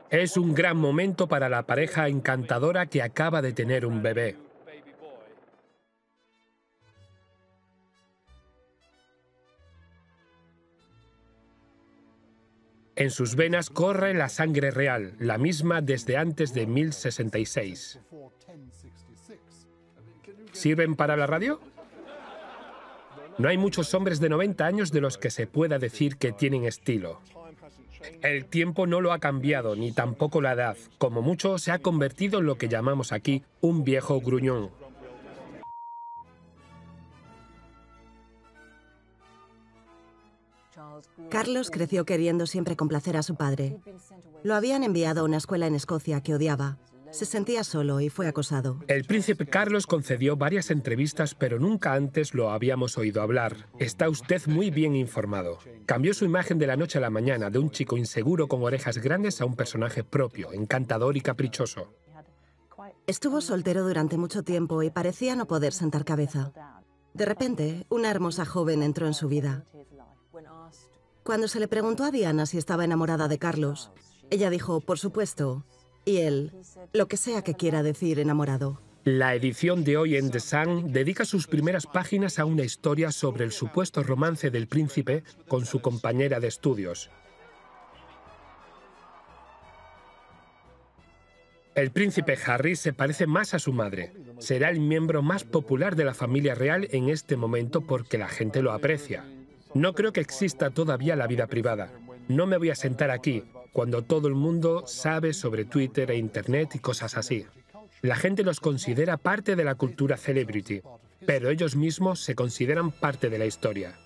Es un gran momento para la pareja encantadora que acaba de tener un bebé. En sus venas corre la sangre real, la misma desde antes de 1066. ¿Sirven para la radio? No hay muchos hombres de 90 años de los que se pueda decir que tienen estilo. El tiempo no lo ha cambiado, ni tampoco la edad. Como mucho, se ha convertido en lo que llamamos aquí un viejo gruñón. Carlos creció queriendo siempre complacer a su padre. Lo habían enviado a una escuela en Escocia que odiaba. Se sentía solo y fue acosado. El príncipe Carlos concedió varias entrevistas, pero nunca antes lo habíamos oído hablar. Está usted muy bien informado. Cambió su imagen de la noche a la mañana, de un chico inseguro con orejas grandes a un personaje propio, encantador y caprichoso. Estuvo soltero durante mucho tiempo y parecía no poder sentar cabeza. De repente, una hermosa joven entró en su vida. Cuando se le preguntó a Diana si estaba enamorada de Carlos, ella dijo, por supuesto, y él, lo que sea que quiera decir enamorado. La edición de hoy en The Sun dedica sus primeras páginas a una historia sobre el supuesto romance del príncipe con su compañera de estudios. El príncipe Harry se parece más a su madre. Será el miembro más popular de la familia real en este momento porque la gente lo aprecia. No creo que exista todavía la vida privada. No me voy a sentar aquí, cuando todo el mundo sabe sobre Twitter e Internet y cosas así. La gente los considera parte de la cultura celebrity, pero ellos mismos se consideran parte de la historia.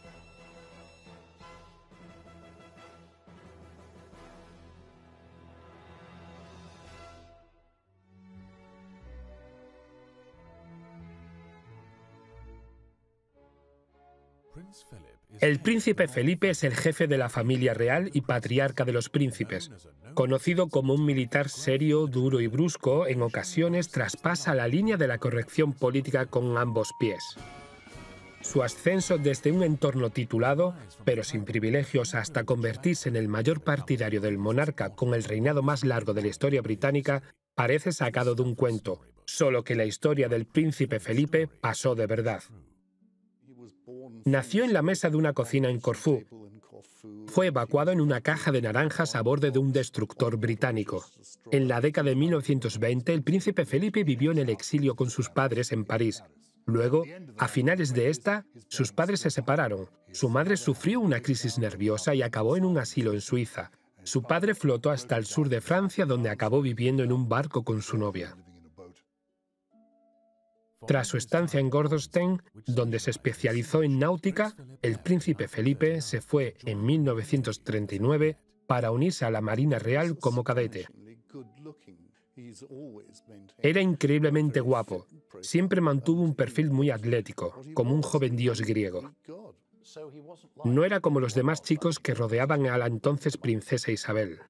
El príncipe Felipe es el jefe de la familia real y patriarca de los príncipes. Conocido como un militar serio, duro y brusco, en ocasiones traspasa la línea de la corrección política con ambos pies. Su ascenso desde un entorno titulado, pero sin privilegios, hasta convertirse en el mayor partidario del monarca con el reinado más largo de la historia británica, parece sacado de un cuento, solo que la historia del príncipe Felipe pasó de verdad. Nació en la mesa de una cocina en Corfú. Fue evacuado en una caja de naranjas a bordo de un destructor británico. En la década de 1920, el príncipe Felipe vivió en el exilio con sus padres en París. Luego, a finales de esta, sus padres se separaron. Su madre sufrió una crisis nerviosa y acabó en un asilo en Suiza. Su padre flotó hasta el sur de Francia, donde acabó viviendo en un barco con su novia. Tras su estancia en Gordonstoun, donde se especializó en náutica, el príncipe Felipe se fue en 1939 para unirse a la Marina Real como cadete. Era increíblemente guapo. Siempre mantuvo un perfil muy atlético, como un joven dios griego. No era como los demás chicos que rodeaban a la entonces princesa Isabel.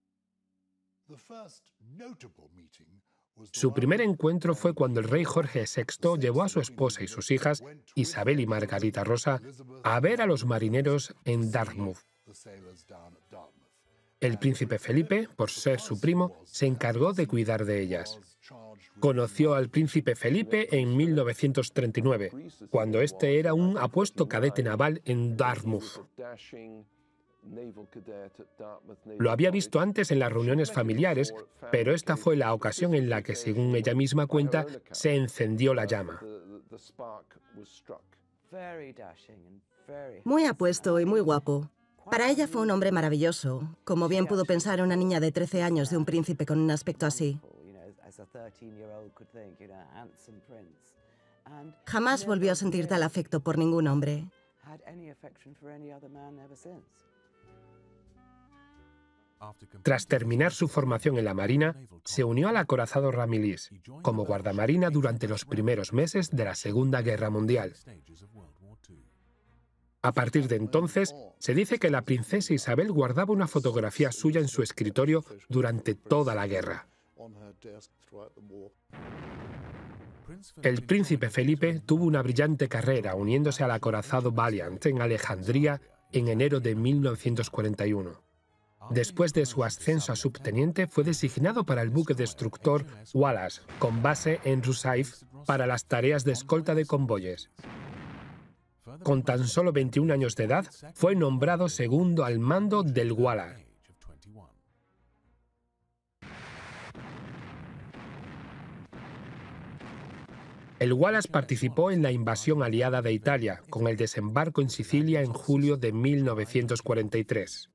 Su primer encuentro fue cuando el rey Jorge VI llevó a su esposa y sus hijas, Isabel y Margarita Rosa, a ver a los marineros en Dartmouth. El príncipe Felipe, por ser su primo, se encargó de cuidar de ellas. Conoció al príncipe Felipe en 1939, cuando este era un apuesto cadete naval en Dartmouth. Lo había visto antes en las reuniones familiares, pero esta fue la ocasión en la que, según ella misma cuenta, se encendió la llama. Muy apuesto y muy guapo. Para ella fue un hombre maravilloso, como bien pudo pensar una niña de 13 años de un príncipe con un aspecto así. Jamás volvió a sentir tal afecto por ningún hombre. Tras terminar su formación en la Marina, se unió al acorazado Ramillies como guardamarina durante los primeros meses de la Segunda Guerra Mundial. A partir de entonces, se dice que la princesa Isabel guardaba una fotografía suya en su escritorio durante toda la guerra. El príncipe Felipe tuvo una brillante carrera uniéndose al acorazado Valiant en Alejandría en enero de 1941. Después de su ascenso a subteniente, fue designado para el buque destructor Wallace, con base en Rosyth, para las tareas de escolta de convoyes. Con tan solo 21 años de edad, fue nombrado segundo al mando del Wallace. El Wallace participó en la invasión aliada de Italia, con el desembarco en Sicilia en julio de 1943.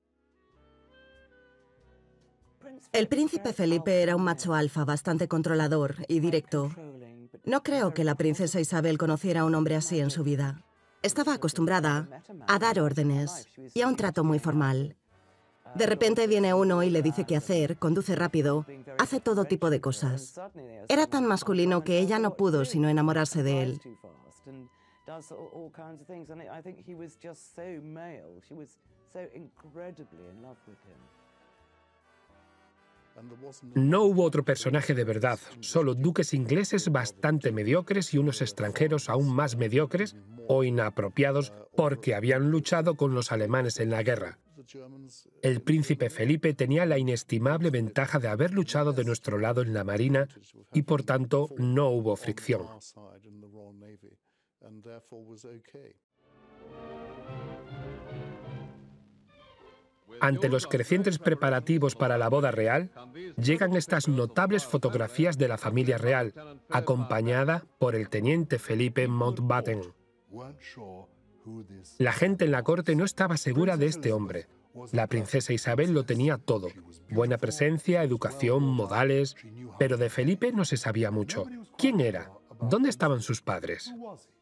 El príncipe Felipe era un macho alfa bastante controlador y directo. No creo que la princesa Isabel conociera a un hombre así en su vida. Estaba acostumbrada a dar órdenes y a un trato muy formal. De repente viene uno y le dice qué hacer, conduce rápido, hace todo tipo de cosas. Era tan masculino que ella no pudo sino enamorarse de él. No hubo otro personaje de verdad, solo duques ingleses bastante mediocres y unos extranjeros aún más mediocres o inapropiados porque habían luchado con los alemanes en la guerra. El príncipe Felipe tenía la inestimable ventaja de haber luchado de nuestro lado en la Marina y, por tanto, no hubo fricción. Ante los crecientes preparativos para la boda real, llegan estas notables fotografías de la familia real, acompañada por el teniente Felipe Mountbatten. La gente en la corte no estaba segura de este hombre. La princesa Isabel lo tenía todo: buena presencia, educación, modales, pero de Felipe no se sabía mucho. ¿Quién era? ¿Dónde estaban sus padres?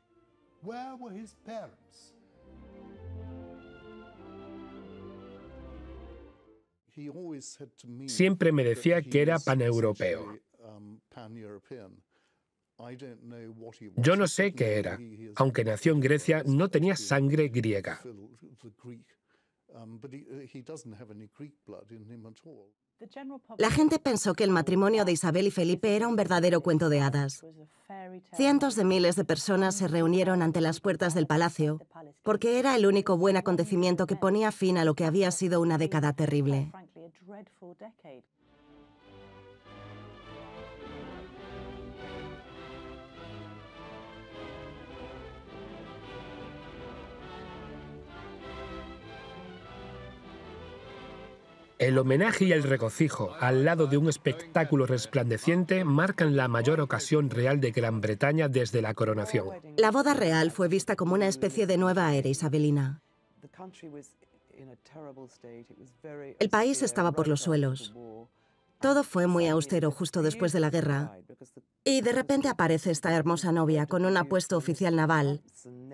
Siempre me decía que era paneuropeo. Yo no sé qué era. Aunque nació en Grecia, no tenía sangre griega. La gente pensó que el matrimonio de Isabel y Felipe era un verdadero cuento de hadas. Cientos de miles de personas se reunieron ante las puertas del palacio porque era el único buen acontecimiento que ponía fin a lo que había sido una década terrible. El homenaje y el regocijo, al lado de un espectáculo resplandeciente, marcan la mayor ocasión real de Gran Bretaña desde la coronación. La boda real fue vista como una especie de nueva era isabelina. El país estaba por los suelos. Todo fue muy austero justo después de la guerra. Y de repente aparece esta hermosa novia con un apuesto oficial naval,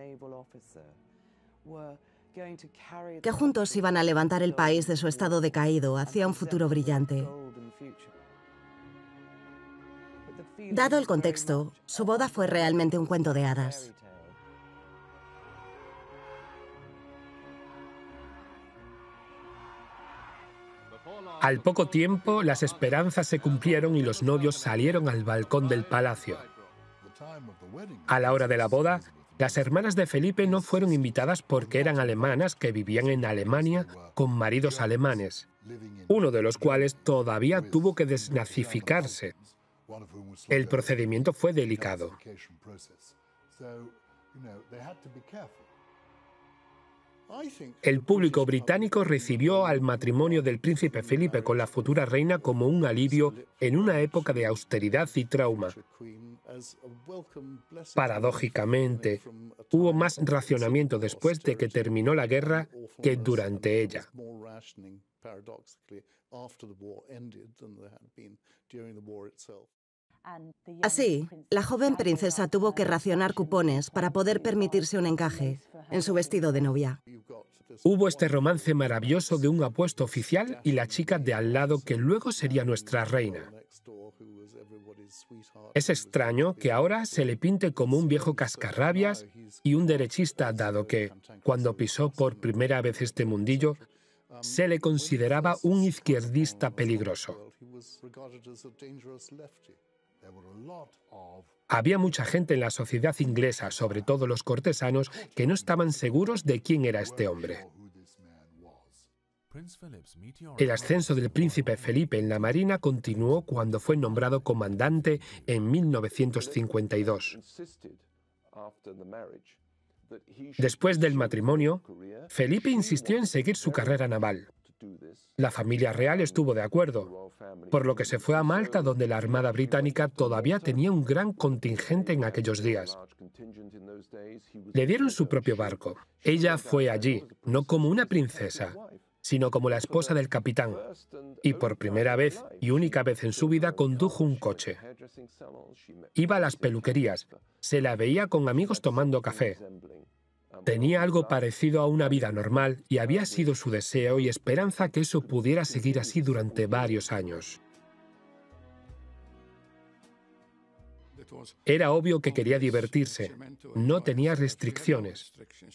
que juntos iban a levantar el país de su estado decaído hacia un futuro brillante. Dado el contexto, su boda fue realmente un cuento de hadas. Al poco tiempo, las esperanzas se cumplieron y los novios salieron al balcón del palacio. A la hora de la boda, las hermanas de Felipe no fueron invitadas porque eran alemanas que vivían en Alemania con maridos alemanes, uno de los cuales todavía tuvo que desnazificarse. El procedimiento fue delicado. El público británico recibió al matrimonio del príncipe Felipe con la futura reina como un alivio en una época de austeridad y trauma. Paradójicamente, hubo más racionamiento después de que terminó la guerra que durante ella. Así, la joven princesa tuvo que racionar cupones para poder permitirse un encaje en su vestido de novia. Hubo este romance maravilloso de un apuesto oficial y la chica de al lado que luego sería nuestra reina. Es extraño que ahora se le pinte como un viejo cascarrabias y un derechista, dado que, cuando pisó por primera vez este mundillo, se le consideraba un izquierdista peligroso. Había mucha gente en la sociedad inglesa, sobre todo los cortesanos, que no estaban seguros de quién era este hombre. El ascenso del príncipe Felipe en la Marina continuó cuando fue nombrado comandante en 1952. Después del matrimonio, Felipe insistió en seguir su carrera naval. La familia real estuvo de acuerdo, por lo que se fue a Malta, donde la Armada Británica todavía tenía un gran contingente en aquellos días. Le dieron su propio barco. Ella fue allí, no como una princesa, sino como la esposa del capitán. Y por primera vez y única vez en su vida condujo un coche. Iba a las peluquerías, se la veía con amigos tomando café. Tenía algo parecido a una vida normal y había sido su deseo y esperanza que eso pudiera seguir así durante varios años. Era obvio que quería divertirse. No tenía restricciones.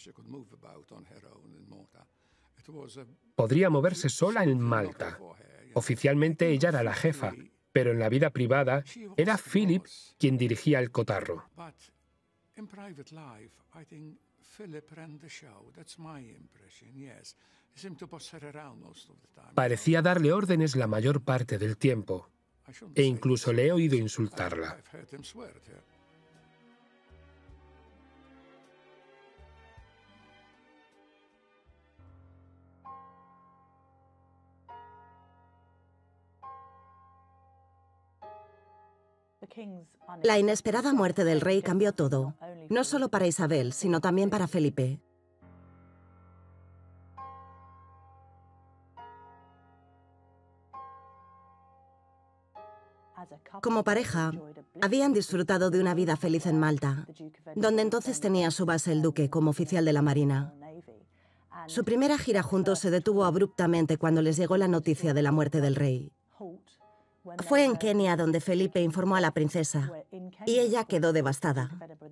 Podría moverse sola en Malta. Oficialmente ella era la jefa, pero en la vida privada era Philip quien dirigía el cotarro. Parecía darle órdenes la mayor parte del tiempo, e incluso le he oído insultarla. La inesperada muerte del rey cambió todo, no solo para Isabel, sino también para Felipe. Como pareja, habían disfrutado de una vida feliz en Malta, donde entonces tenía su base el duque como oficial de la Marina. Su primera gira juntos se detuvo abruptamente cuando les llegó la noticia de la muerte del rey. Fue en Kenia donde Felipe informó a la princesa, y ella quedó devastada.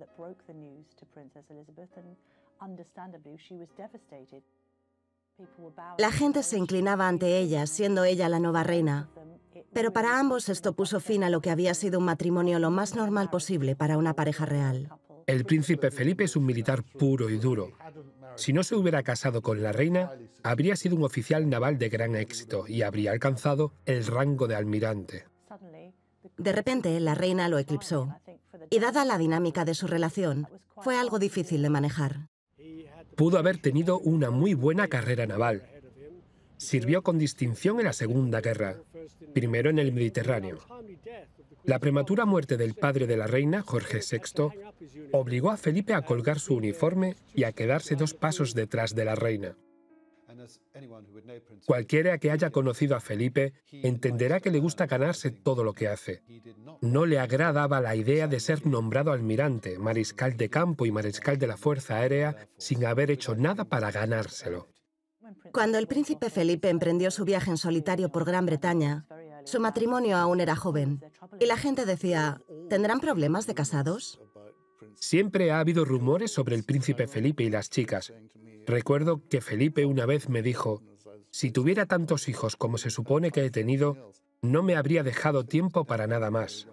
La gente se inclinaba ante ella, siendo ella la nueva reina, pero para ambos esto puso fin a lo que había sido un matrimonio lo más normal posible para una pareja real. El príncipe Felipe es un militar puro y duro. Si no se hubiera casado con la reina, habría sido un oficial naval de gran éxito y habría alcanzado el rango de almirante. De repente, la reina lo eclipsó, y dada la dinámica de su relación, fue algo difícil de manejar. Pudo haber tenido una muy buena carrera naval. Sirvió con distinción en la Segunda Guerra, primero en el Mediterráneo. La prematura muerte del padre de la reina, Jorge VI, obligó a Felipe a colgar su uniforme y a quedarse 2 pasos detrás de la reina. Cualquiera que haya conocido a Felipe entenderá que le gusta ganarse todo lo que hace. No le agradaba la idea de ser nombrado almirante, mariscal de campo y mariscal de la Fuerza Aérea sin haber hecho nada para ganárselo. Cuando el príncipe Felipe emprendió su viaje en solitario por Gran Bretaña, su matrimonio aún era joven, y la gente decía, ¿tendrán problemas de casados? Siempre ha habido rumores sobre el príncipe Felipe y las chicas. Recuerdo que Felipe una vez me dijo, si tuviera tantos hijos como se supone que he tenido, no me habría dejado tiempo para nada más.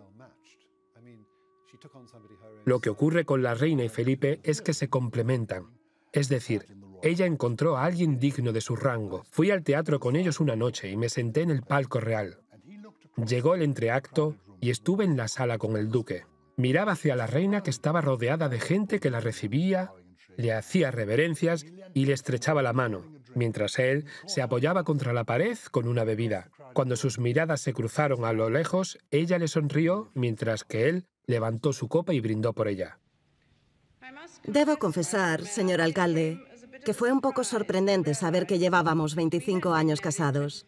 Lo que ocurre con la reina y Felipe es que se complementan. Es decir, ella encontró a alguien digno de su rango. Fui al teatro con ellos una noche y me senté en el palco real. Llegó el entreacto y estuve en la sala con el duque. Miraba hacia la reina, que estaba rodeada de gente que la recibía, le hacía reverencias y le estrechaba la mano, mientras él se apoyaba contra la pared con una bebida. Cuando sus miradas se cruzaron a lo lejos, ella le sonrió, mientras que él levantó su copa y brindó por ella. Debo confesar, señor alcalde, que fue un poco sorprendente saber que llevábamos 25 años casados.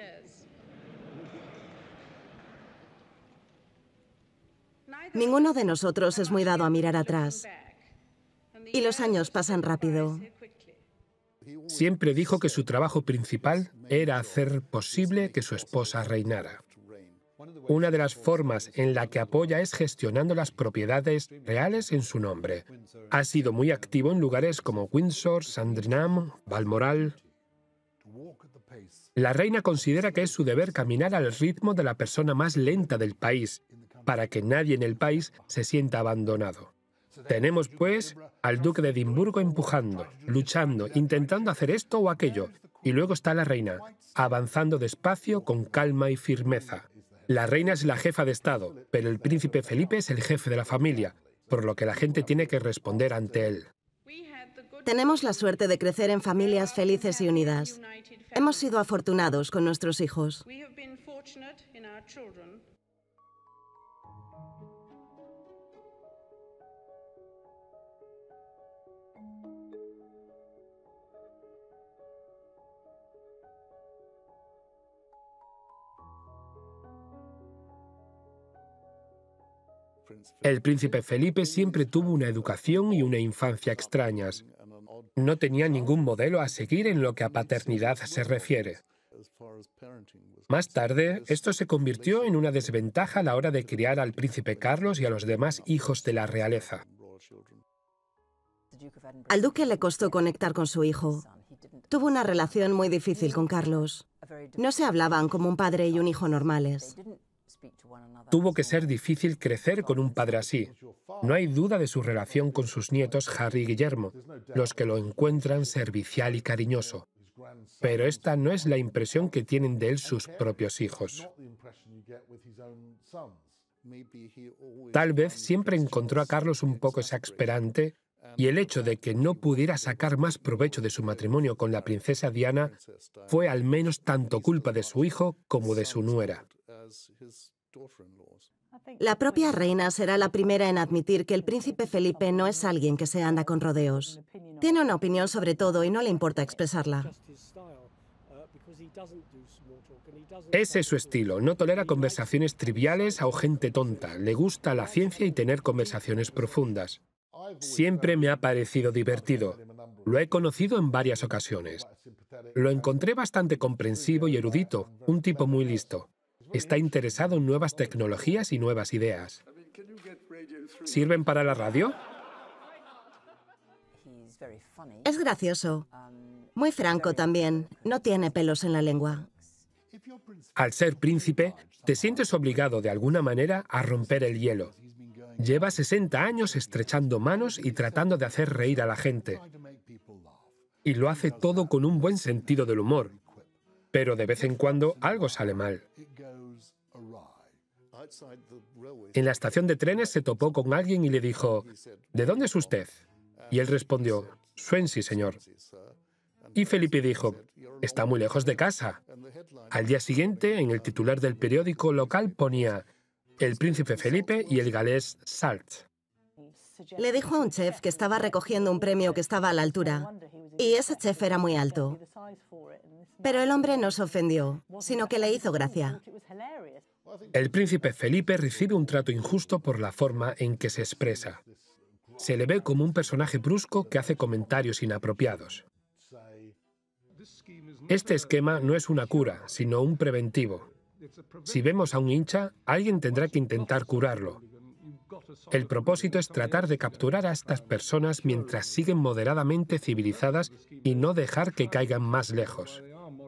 Ninguno de nosotros es muy dado a mirar atrás. Y los años pasan rápido. Siempre dijo que su trabajo principal era hacer posible que su esposa reinara. Una de las formas en la que apoya es gestionando las propiedades reales en su nombre. Ha sido muy activo en lugares como Windsor, Sandringham, Balmoral. La reina considera que es su deber caminar al ritmo de la persona más lenta del país, para que nadie en el país se sienta abandonado. Tenemos, pues, al duque de Edimburgo empujando, luchando, intentando hacer esto o aquello, Y luego está la reina, avanzando despacio, con calma y firmeza. La reina es la jefa de Estado, pero el príncipe Felipe es el jefe de la familia, por lo que la gente tiene que responder ante él. Tenemos la suerte de crecer en familias felices y unidas. Hemos sido afortunados con nuestros hijos. El príncipe Felipe siempre tuvo una educación y una infancia extrañas. No tenía ningún modelo a seguir en lo que a paternidad se refiere. Más tarde, esto se convirtió en una desventaja a la hora de criar al príncipe Carlos y a los demás hijos de la realeza. Al duque le costó conectar con su hijo. Tuvo una relación muy difícil con Carlos. No se hablaban como un padre y un hijo normales. Tuvo que ser difícil crecer con un padre así. No hay duda de su relación con sus nietos Harry y Guillermo, los que lo encuentran servicial y cariñoso. Pero esta no es la impresión que tienen de él sus propios hijos. Tal vez siempre encontró a Carlos un poco exasperante, y el hecho de que no pudiera sacar más provecho de su matrimonio con la princesa Diana fue al menos tanto culpa de su hijo como de su nuera. La propia reina será la primera en admitir que el príncipe Felipe no es alguien que se anda con rodeos. Tiene una opinión sobre todo y no le importa expresarla. Ese es su estilo. No tolera conversaciones triviales o gente tonta. Le gusta la ciencia y tener conversaciones profundas. Siempre me ha parecido divertido. Lo he conocido en varias ocasiones. Lo encontré bastante comprensivo y erudito, un tipo muy listo. Está interesado en nuevas tecnologías y nuevas ideas. ¿Sirven para la radio? Es gracioso. Muy franco también. No tiene pelos en la lengua. Al ser príncipe, te sientes obligado de alguna manera a romper el hielo. Lleva 60 años estrechando manos y tratando de hacer reír a la gente. Y lo hace todo con un buen sentido del humor. Pero de vez en cuando algo sale mal. En la estación de trenes se topó con alguien y le dijo, ¿de dónde es usted? Y él respondió, Swansea, señor. Y Felipe dijo, está muy lejos de casa. Al día siguiente, en el titular del periódico local ponía, el príncipe Felipe y el galés Salt. Le dijo a un chef que estaba recogiendo un premio que estaba a la altura. Y ese chef era muy alto. Pero el hombre no se ofendió, sino que le hizo gracia. El príncipe Felipe recibe un trato injusto por la forma en que se expresa. Se le ve como un personaje brusco que hace comentarios inapropiados. Este esquema no es una cura, sino un preventivo. Si vemos a un hincha, alguien tendrá que intentar curarlo. El propósito es tratar de capturar a estas personas mientras siguen moderadamente civilizadas y no dejar que caigan más lejos.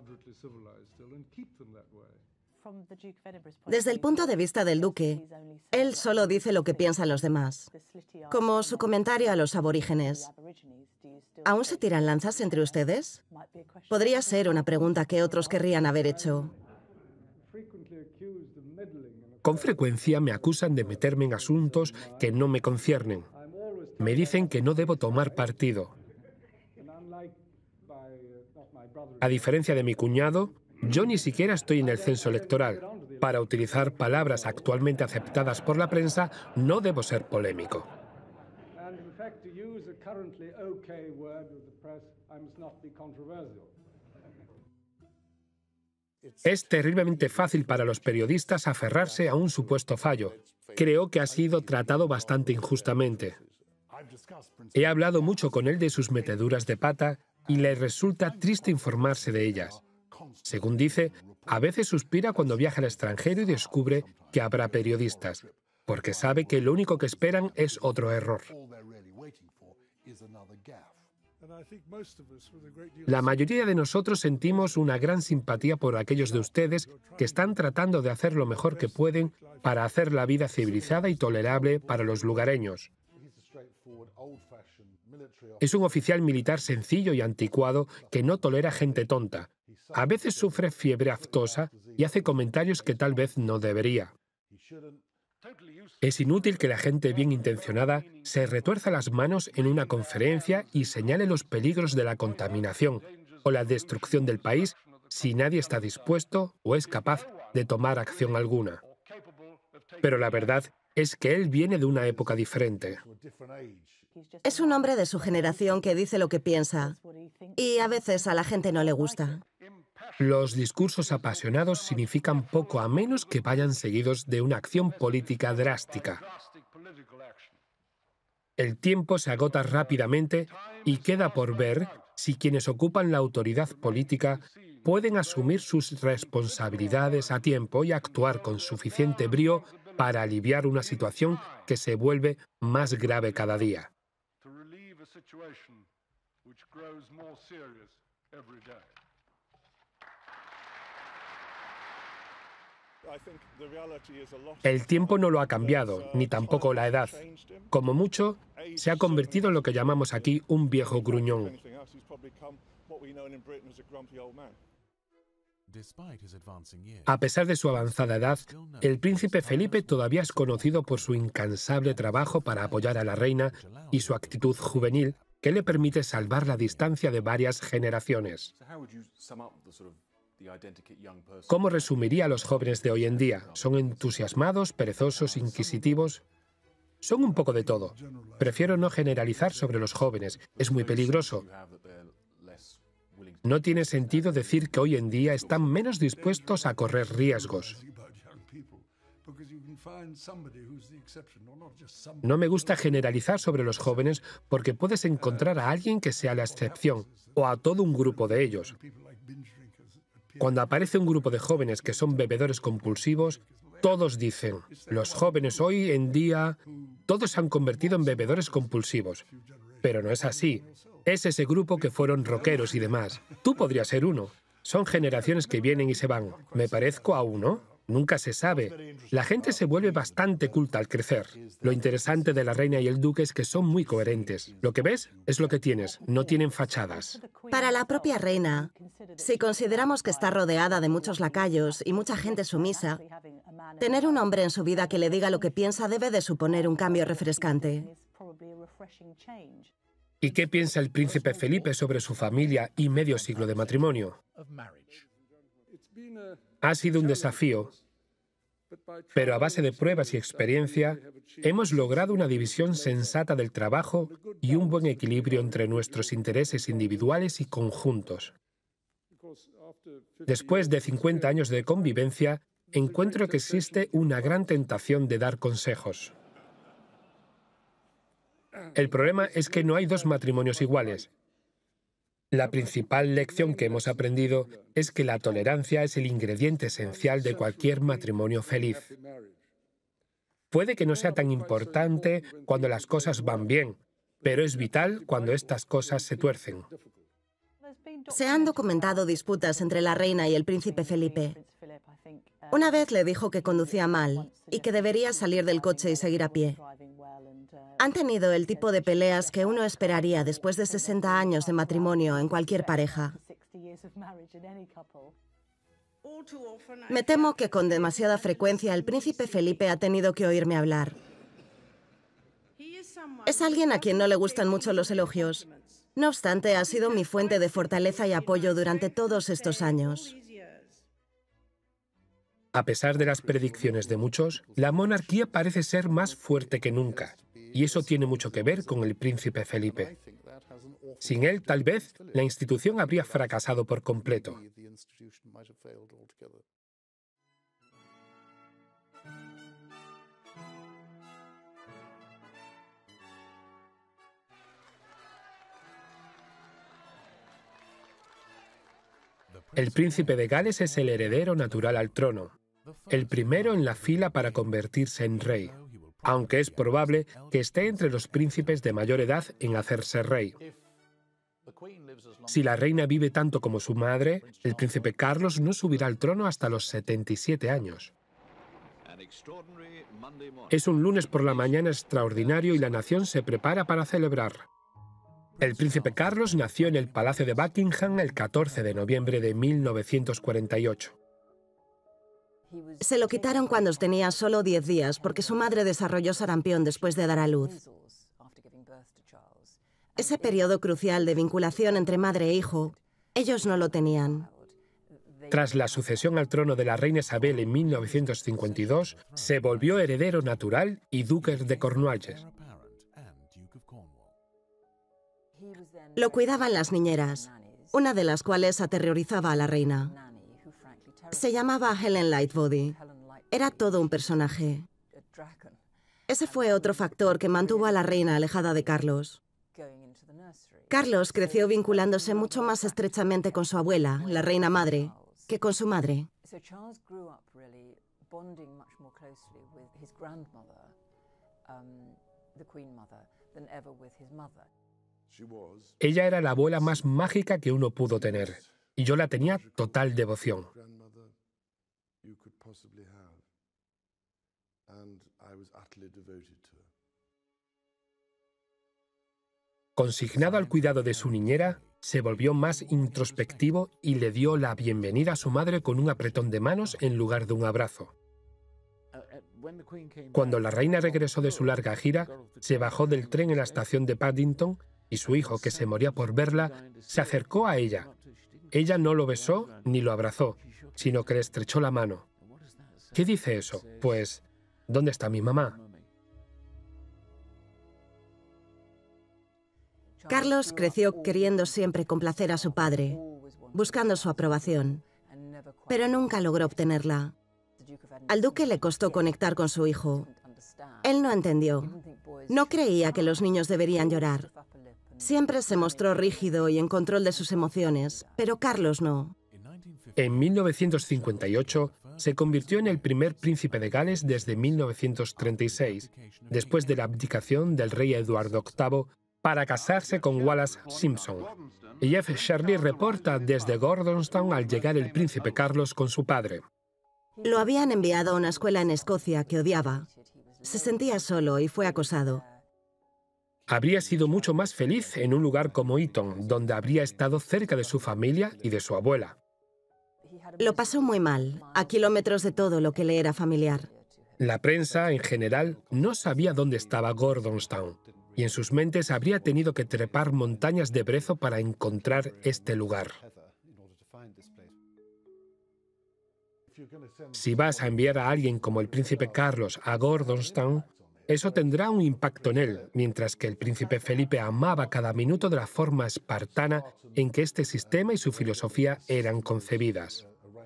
Desde el punto de vista del duque, él solo dice lo que piensan los demás. Como su comentario a los aborígenes. ¿Aún se tiran lanzas entre ustedes? Podría ser una pregunta que otros querrían haber hecho. Con frecuencia me acusan de meterme en asuntos que no me conciernen. Me dicen que no debo tomar partido. A diferencia de mi cuñado, yo ni siquiera estoy en el censo electoral. Para utilizar palabras actualmente aceptadas por la prensa, no debo ser polémico. Es terriblemente fácil para los periodistas aferrarse a un supuesto fallo. Creo que ha sido tratado bastante injustamente. He hablado mucho con él de sus meteduras de pata y le resulta triste informarse de ellas. Según dice, a veces suspira cuando viaja al extranjero y descubre que habrá periodistas, porque sabe que lo único que esperan es otro error. La mayoría de nosotros sentimos una gran simpatía por aquellos de ustedes que están tratando de hacer lo mejor que pueden para hacer la vida civilizada y tolerable para los lugareños. Es un oficial militar sencillo y anticuado que no tolera gente tonta. A veces sufre fiebre aftosa y hace comentarios que tal vez no debería. Es inútil que la gente bien intencionada se retuerza las manos en una conferencia y señale los peligros de la contaminación o la destrucción del país si nadie está dispuesto o es capaz de tomar acción alguna. Pero la verdad es que él viene de una época diferente. Es un hombre de su generación que dice lo que piensa y a veces a la gente no le gusta. Los discursos apasionados significan poco a menos que vayan seguidos de una acción política drástica. El tiempo se agota rápidamente y queda por ver si quienes ocupan la autoridad política pueden asumir sus responsabilidades a tiempo y actuar con suficiente brío para aliviar una situación que se vuelve más grave cada día. El tiempo no lo ha cambiado, ni tampoco la edad. Como mucho, se ha convertido en lo que llamamos aquí un viejo gruñón. A pesar de su avanzada edad, el príncipe Felipe todavía es conocido por su incansable trabajo para apoyar a la reina y su actitud juvenil, que le permite salvar la distancia de varias generaciones. ¿Cómo resumiría a los jóvenes de hoy en día? ¿Son entusiasmados, perezosos, inquisitivos? Son un poco de todo. Prefiero no generalizar sobre los jóvenes. Es muy peligroso. No tiene sentido decir que hoy en día están menos dispuestos a correr riesgos. No me gusta generalizar sobre los jóvenes porque puedes encontrar a alguien que sea la excepción o a todo un grupo de ellos. Cuando aparece un grupo de jóvenes que son bebedores compulsivos, todos dicen, los jóvenes hoy en día, todos se han convertido en bebedores compulsivos. Pero no es así. Es ese grupo que fueron rockeros y demás. Tú podrías ser uno. Son generaciones que vienen y se van. ¿Me parezco a uno? Nunca se sabe. La gente se vuelve bastante culta al crecer. Lo interesante de la reina y el duque es que son muy coherentes. Lo que ves es lo que tienes. No tienen fachadas. Para la propia reina, si consideramos que está rodeada de muchos lacayos y mucha gente sumisa, tener un hombre en su vida que le diga lo que piensa debe de suponer un cambio refrescante. ¿Y qué piensa el príncipe Felipe sobre su familia y medio siglo de matrimonio? Ha sido un desafío, pero a base de pruebas y experiencia, hemos logrado una división sensata del trabajo y un buen equilibrio entre nuestros intereses individuales y conjuntos. Después de 50 años de convivencia, encuentro que existe una gran tentación de dar consejos. El problema es que no hay dos matrimonios iguales. La principal lección que hemos aprendido es que la tolerancia es el ingrediente esencial de cualquier matrimonio feliz. Puede que no sea tan importante cuando las cosas van bien, pero es vital cuando estas cosas se tuercen. Se han documentado disputas entre la reina y el príncipe Felipe. Una vez le dijo que conducía mal y que debería salir del coche y seguir a pie. Han tenido el tipo de peleas que uno esperaría después de 60 años de matrimonio en cualquier pareja. Me temo que con demasiada frecuencia el príncipe Felipe ha tenido que oírme hablar. Es alguien a quien no le gustan mucho los elogios. No obstante, ha sido mi fuente de fortaleza y apoyo durante todos estos años. A pesar de las predicciones de muchos, la monarquía parece ser más fuerte que nunca. Y eso tiene mucho que ver con el príncipe Felipe. Sin él, tal vez, la institución habría fracasado por completo. El príncipe de Gales es el heredero natural al trono, el primero en la fila para convertirse en rey, aunque es probable que esté entre los príncipes de mayor edad en hacerse rey. Si la reina vive tanto como su madre, el príncipe Carlos no subirá al trono hasta los 77 años. Es un lunes por la mañana extraordinario y la nación se prepara para celebrar. El príncipe Carlos nació en el Palacio de Buckingham el 14 de noviembre de 1948. Se lo quitaron cuando tenía solo 10 días porque su madre desarrolló sarampión después de dar a luz. Ese periodo crucial de vinculación entre madre e hijo, ellos no lo tenían. Tras la sucesión al trono de la reina Isabel en 1952, se volvió heredero natural y duque de Cornualles. Lo cuidaban las niñeras, una de las cuales aterrorizaba a la reina. Se llamaba Helen Lightbody. Era todo un personaje. Ese fue otro factor que mantuvo a la reina alejada de Carlos. Carlos creció vinculándose mucho más estrechamente con su abuela, la reina madre, que con su madre. Ella era la abuela más mágica que uno pudo tener, y yo la tenía total devoción. Consignado al cuidado de su niñera, se volvió más introspectivo y le dio la bienvenida a su madre con un apretón de manos en lugar de un abrazo. Cuando la reina regresó de su larga gira, se bajó del tren en la estación de Paddington y su hijo, que se moría por verla, se acercó a ella. Ella no lo besó ni lo abrazó, sino que le estrechó la mano. ¿Qué dice eso? Pues, ¿dónde está mi mamá? Carlos creció queriendo siempre complacer a su padre, buscando su aprobación, pero nunca logró obtenerla. Al duque le costó conectar con su hijo. Él no entendió. No creía que los niños deberían llorar. Siempre se mostró rígido y en control de sus emociones, pero Carlos no. En 1958 se convirtió en el primer príncipe de Gales desde 1936, después de la abdicación del rey Eduardo VIII para casarse con Wallis Simpson. Y Jeff Shirley reporta desde Gordonstown al llegar el príncipe Carlos con su padre. Lo habían enviado a una escuela en Escocia que odiaba. Se sentía solo y fue acosado. Habría sido mucho más feliz en un lugar como Eton, donde habría estado cerca de su familia y de su abuela. Lo pasó muy mal, a kilómetros de todo lo que le era familiar. La prensa, en general, no sabía dónde estaba Gordonstown, y en sus mentes habría tenido que trepar montañas de brezo para encontrar este lugar. Si vas a enviar a alguien como el príncipe Carlos a Gordonstown, eso tendrá un impacto en él, mientras que el príncipe Felipe amaba cada minuto de la forma espartana en que este sistema y su filosofía eran concebidas.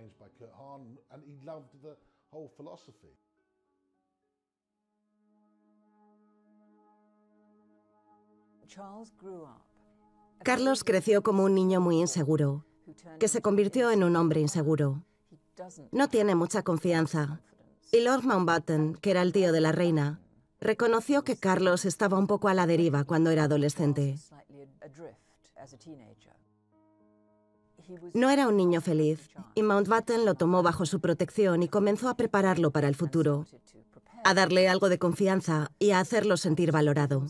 Carlos creció como un niño muy inseguro, que se convirtió en un hombre inseguro. No tiene mucha confianza. Y Lord Mountbatten, que era el tío de la reina, reconoció que Carlos estaba un poco a la deriva cuando era adolescente. No era un niño feliz, y Mountbatten lo tomó bajo su protección y comenzó a prepararlo para el futuro, a darle algo de confianza y a hacerlo sentir valorado.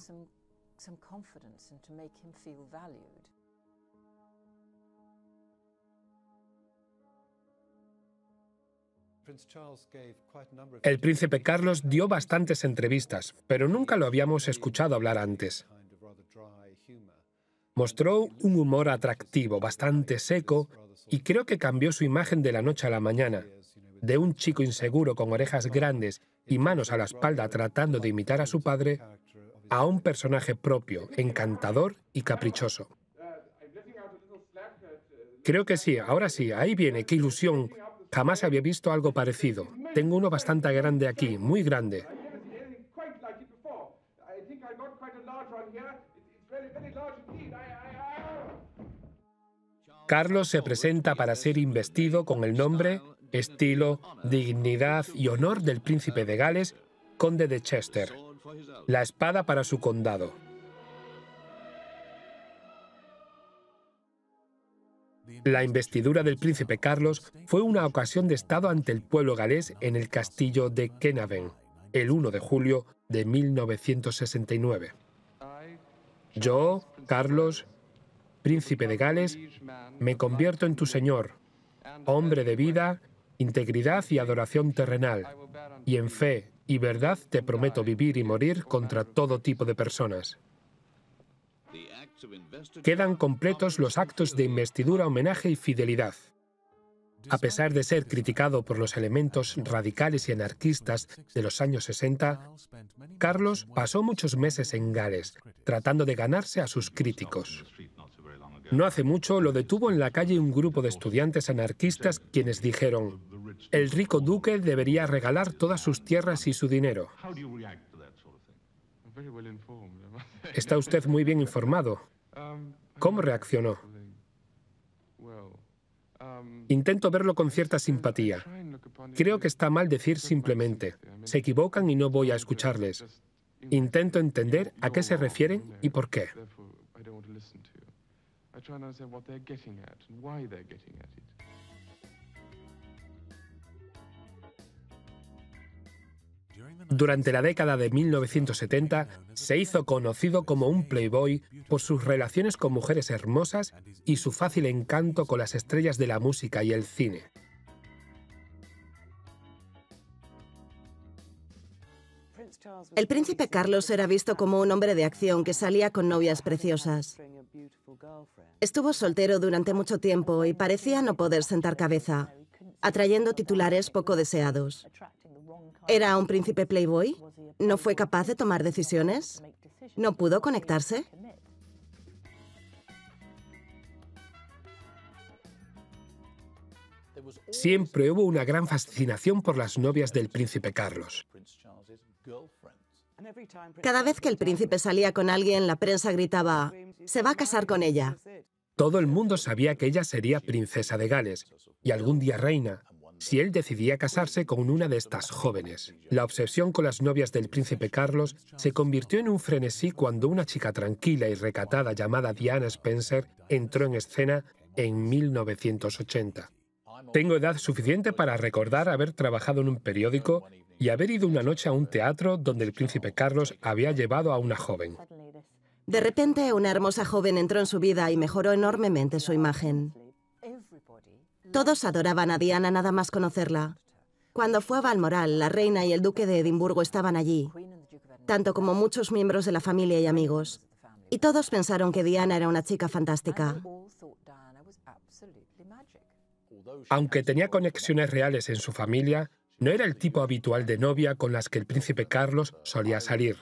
El príncipe Carlos dio bastantes entrevistas, pero nunca lo habíamos escuchado hablar antes. Mostró un humor atractivo, bastante seco, y creo que cambió su imagen de la noche a la mañana. De un chico inseguro con orejas grandes y manos a la espalda tratando de imitar a su padre, a un personaje propio, encantador y caprichoso. Creo que sí, ahora sí, ahí viene, qué ilusión. Jamás había visto algo parecido. Tengo uno bastante grande aquí, muy grande. Carlos se presenta para ser investido con el nombre, estilo, dignidad y honor del príncipe de Gales, conde de Chester. La espada para su condado. La investidura del príncipe Carlos fue una ocasión de estado ante el pueblo galés en el castillo de Caernarvon, el 1 de julio de 1969. Yo, Carlos, príncipe de Gales, me convierto en tu señor, hombre de vida, integridad y adoración terrenal, y en fe y verdad te prometo vivir y morir contra todo tipo de personas. Quedan completos los actos de investidura, homenaje y fidelidad. A pesar de ser criticado por los elementos radicales y anarquistas de los años 60, Carlos pasó muchos meses en Gales, tratando de ganarse a sus críticos. No hace mucho lo detuvo en la calle un grupo de estudiantes anarquistas quienes dijeron: el rico duque debería regalar todas sus tierras y su dinero. Está usted muy bien informado. ¿Cómo reaccionó? Intento verlo con cierta simpatía. Creo que está mal decir simplemente: se equivocan y no voy a escucharles. Intento entender a qué se refieren y por qué. Durante la década de 1970 se hizo conocido como un playboy por sus relaciones con mujeres hermosas y su fácil encanto con las estrellas de la música y el cine. El príncipe Carlos era visto como un hombre de acción que salía con novias preciosas. Estuvo soltero durante mucho tiempo y parecía no poder sentar cabeza, atrayendo titulares poco deseados. ¿Era un príncipe playboy? ¿No fue capaz de tomar decisiones? ¿No pudo conectarse? Siempre hubo una gran fascinación por las novias del príncipe Carlos. Cada vez que el príncipe salía con alguien, la prensa gritaba: «Se va a casar con ella». Todo el mundo sabía que ella sería princesa de Gales y algún día reina, si él decidía casarse con una de estas jóvenes. La obsesión con las novias del príncipe Carlos se convirtió en un frenesí cuando una chica tranquila y recatada llamada Diana Spencer entró en escena en 1980. Tengo edad suficiente para recordar haber trabajado en un periódico y haber ido una noche a un teatro donde el príncipe Carlos había llevado a una joven. De repente, una hermosa joven entró en su vida y mejoró enormemente su imagen. Todos adoraban a Diana nada más conocerla. Cuando fue a Balmoral, la reina y el duque de Edimburgo estaban allí, tanto como muchos miembros de la familia y amigos. Y todos pensaron que Diana era una chica fantástica. Aunque tenía conexiones reales en su familia, no era el tipo habitual de novia con las que el príncipe Carlos solía salir.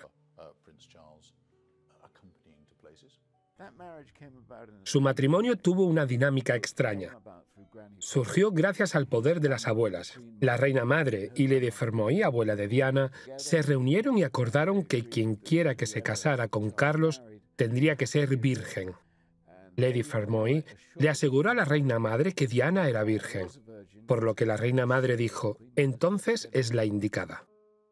Su matrimonio tuvo una dinámica extraña. Surgió gracias al poder de las abuelas. La reina madre y Lady Fermoy, abuela de Diana, se reunieron y acordaron que quien quiera que se casara con Carlos tendría que ser virgen. Lady Fermoy le aseguró a la reina madre que Diana era virgen, por lo que la reina madre dijo: entonces es la indicada.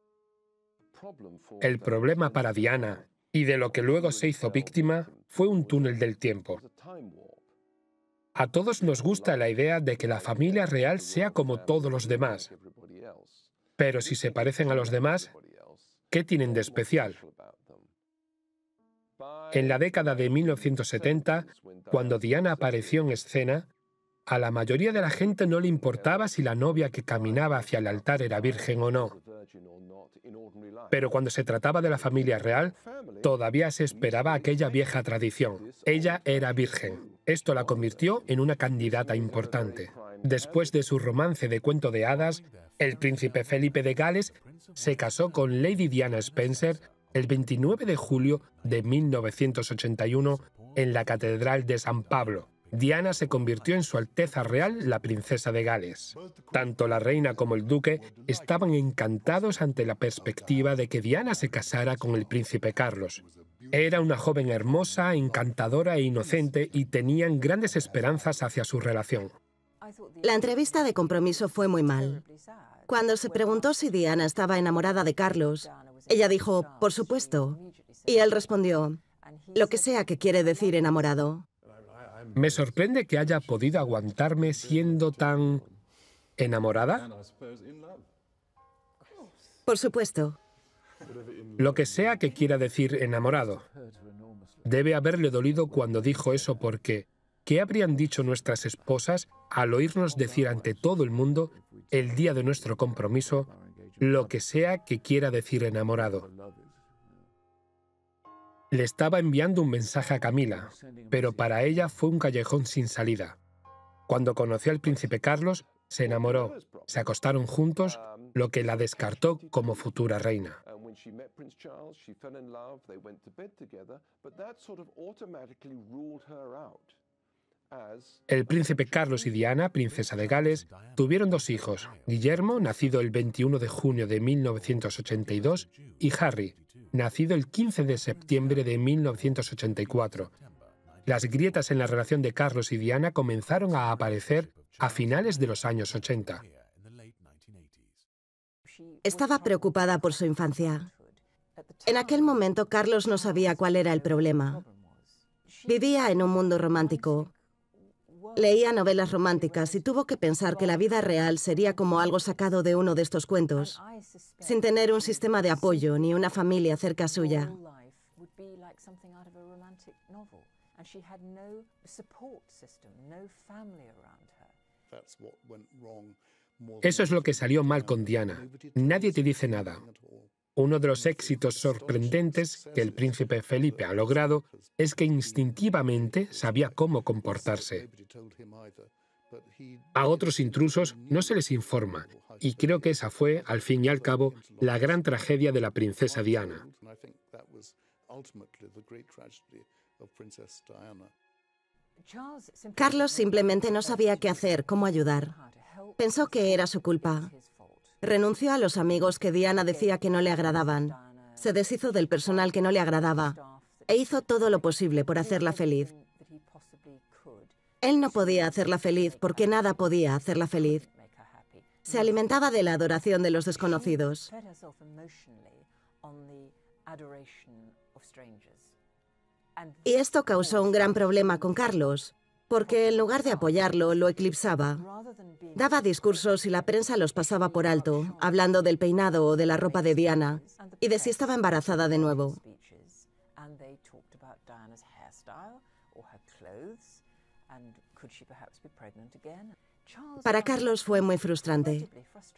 El problema para Diana, y de lo que luego se hizo víctima, fue un túnel del tiempo. A todos nos gusta la idea de que la familia real sea como todos los demás. Pero si se parecen a los demás, ¿qué tienen de especial? En la década de 1970, cuando Diana apareció en escena, a la mayoría de la gente no le importaba si la novia que caminaba hacia el altar era virgen o no. Pero cuando se trataba de la familia real, todavía se esperaba aquella vieja tradición. Ella era virgen. Esto la convirtió en una candidata importante. Después de su romance de cuento de hadas, el príncipe Felipe de Gales se casó con Lady Diana Spencer el 29 de julio de 1981 en la Catedral de San Pablo. Diana se convirtió en Su Alteza Real, la princesa de Gales. Tanto la reina como el duque estaban encantados ante la perspectiva de que Diana se casara con el príncipe Carlos. Era una joven hermosa, encantadora e inocente y tenían grandes esperanzas hacia su relación. La entrevista de compromiso fue muy mal. Cuando se preguntó si Diana estaba enamorada de Carlos, ella dijo: por supuesto. Y él respondió: lo que sea que quiere decir enamorado. Me sorprende que haya podido aguantarme siendo tan... ¿enamorada? Por supuesto. Lo que sea que quiera decir enamorado. Debe haberle dolido cuando dijo eso porque ¿qué habrían dicho nuestras esposas al oírnos decir ante todo el mundo, el día de nuestro compromiso, lo que sea que quiera decir enamorado? Le estaba enviando un mensaje a Camila, pero para ella fue un callejón sin salida. Cuando conoció al príncipe Carlos, se enamoró, se acostaron juntos, lo que la descartó como futura reina. El príncipe Carlos y Diana, princesa de Gales, tuvieron dos hijos, Guillermo, nacido el 21 de junio de 1982, y Harry, nacido el 15 de septiembre de 1984. Las grietas en la relación de Carlos y Diana comenzaron a aparecer a finales de los años 80. Estaba preocupada por su infancia. En aquel momento, Carlos no sabía cuál era el problema. Vivía en un mundo romántico. Leía novelas románticas y tuvo que pensar que la vida real sería como algo sacado de uno de estos cuentos, sin tener un sistema de apoyo ni una familia cerca suya. Eso es lo que salió mal con Diana. Nadie te dice nada. Uno de los éxitos sorprendentes que el príncipe Felipe ha logrado es que instintivamente sabía cómo comportarse. A otros intrusos no se les informa, y creo que esa fue, al fin y al cabo, la gran tragedia de la princesa Diana. Carlos simplemente no sabía qué hacer, cómo ayudar. Pensó que era su culpa. Renunció a los amigos que Diana decía que no le agradaban. Se deshizo del personal que no le agradaba e hizo todo lo posible por hacerla feliz. Él no podía hacerla feliz porque nada podía hacerla feliz. Se alimentaba de la adoración de los desconocidos. Y esto causó un gran problema con Carlos, porque en lugar de apoyarlo, lo eclipsaba. Daba discursos y la prensa los pasaba por alto, hablando del peinado o de la ropa de Diana, y de si estaba embarazada de nuevo. Para Carlos fue muy frustrante.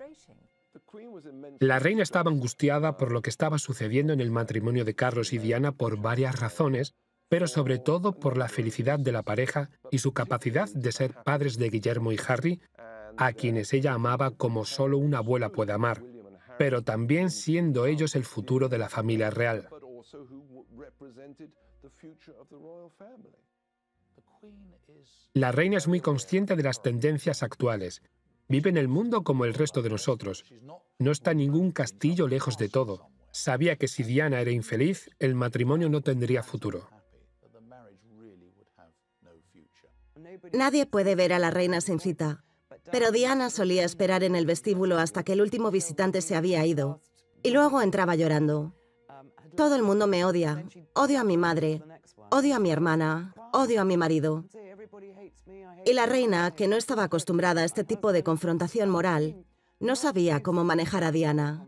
La reina estaba angustiada por lo que estaba sucediendo en el matrimonio de Carlos y Diana por varias razones, pero sobre todo por la felicidad de la pareja y su capacidad de ser padres de Guillermo y Harry, a quienes ella amaba como solo una abuela puede amar, pero también siendo ellos el futuro de la familia real. La reina es muy consciente de las tendencias actuales. Vive en el mundo como el resto de nosotros. No está en ningún castillo lejos de todo. Sabía que si Diana era infeliz, el matrimonio no tendría futuro. Nadie puede ver a la reina sin cita, pero Diana solía esperar en el vestíbulo hasta que el último visitante se había ido, y luego entraba llorando. Todo el mundo me odia. Odio a mi madre, odio a mi hermana, odio a mi marido. Y la reina, que no estaba acostumbrada a este tipo de confrontación moral, no sabía cómo manejar a Diana.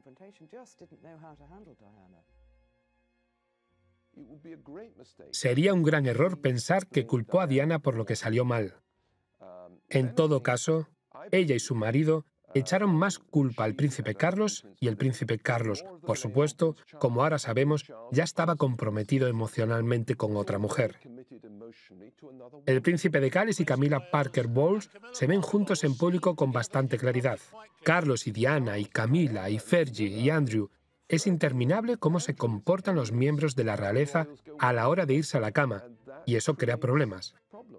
Sería un gran error pensar que culpó a Diana por lo que salió mal. En todo caso, ella y su marido echaron más culpa al príncipe Carlos y el príncipe Carlos, por supuesto, como ahora sabemos, ya estaba comprometido emocionalmente con otra mujer. El príncipe de Gales y Camilla Parker Bowles se ven juntos en público con bastante claridad. Carlos y Diana y Camilla y Fergie y Andrew. Es interminable cómo se comportan los miembros de la realeza a la hora de irse a la cama, y eso crea problemas.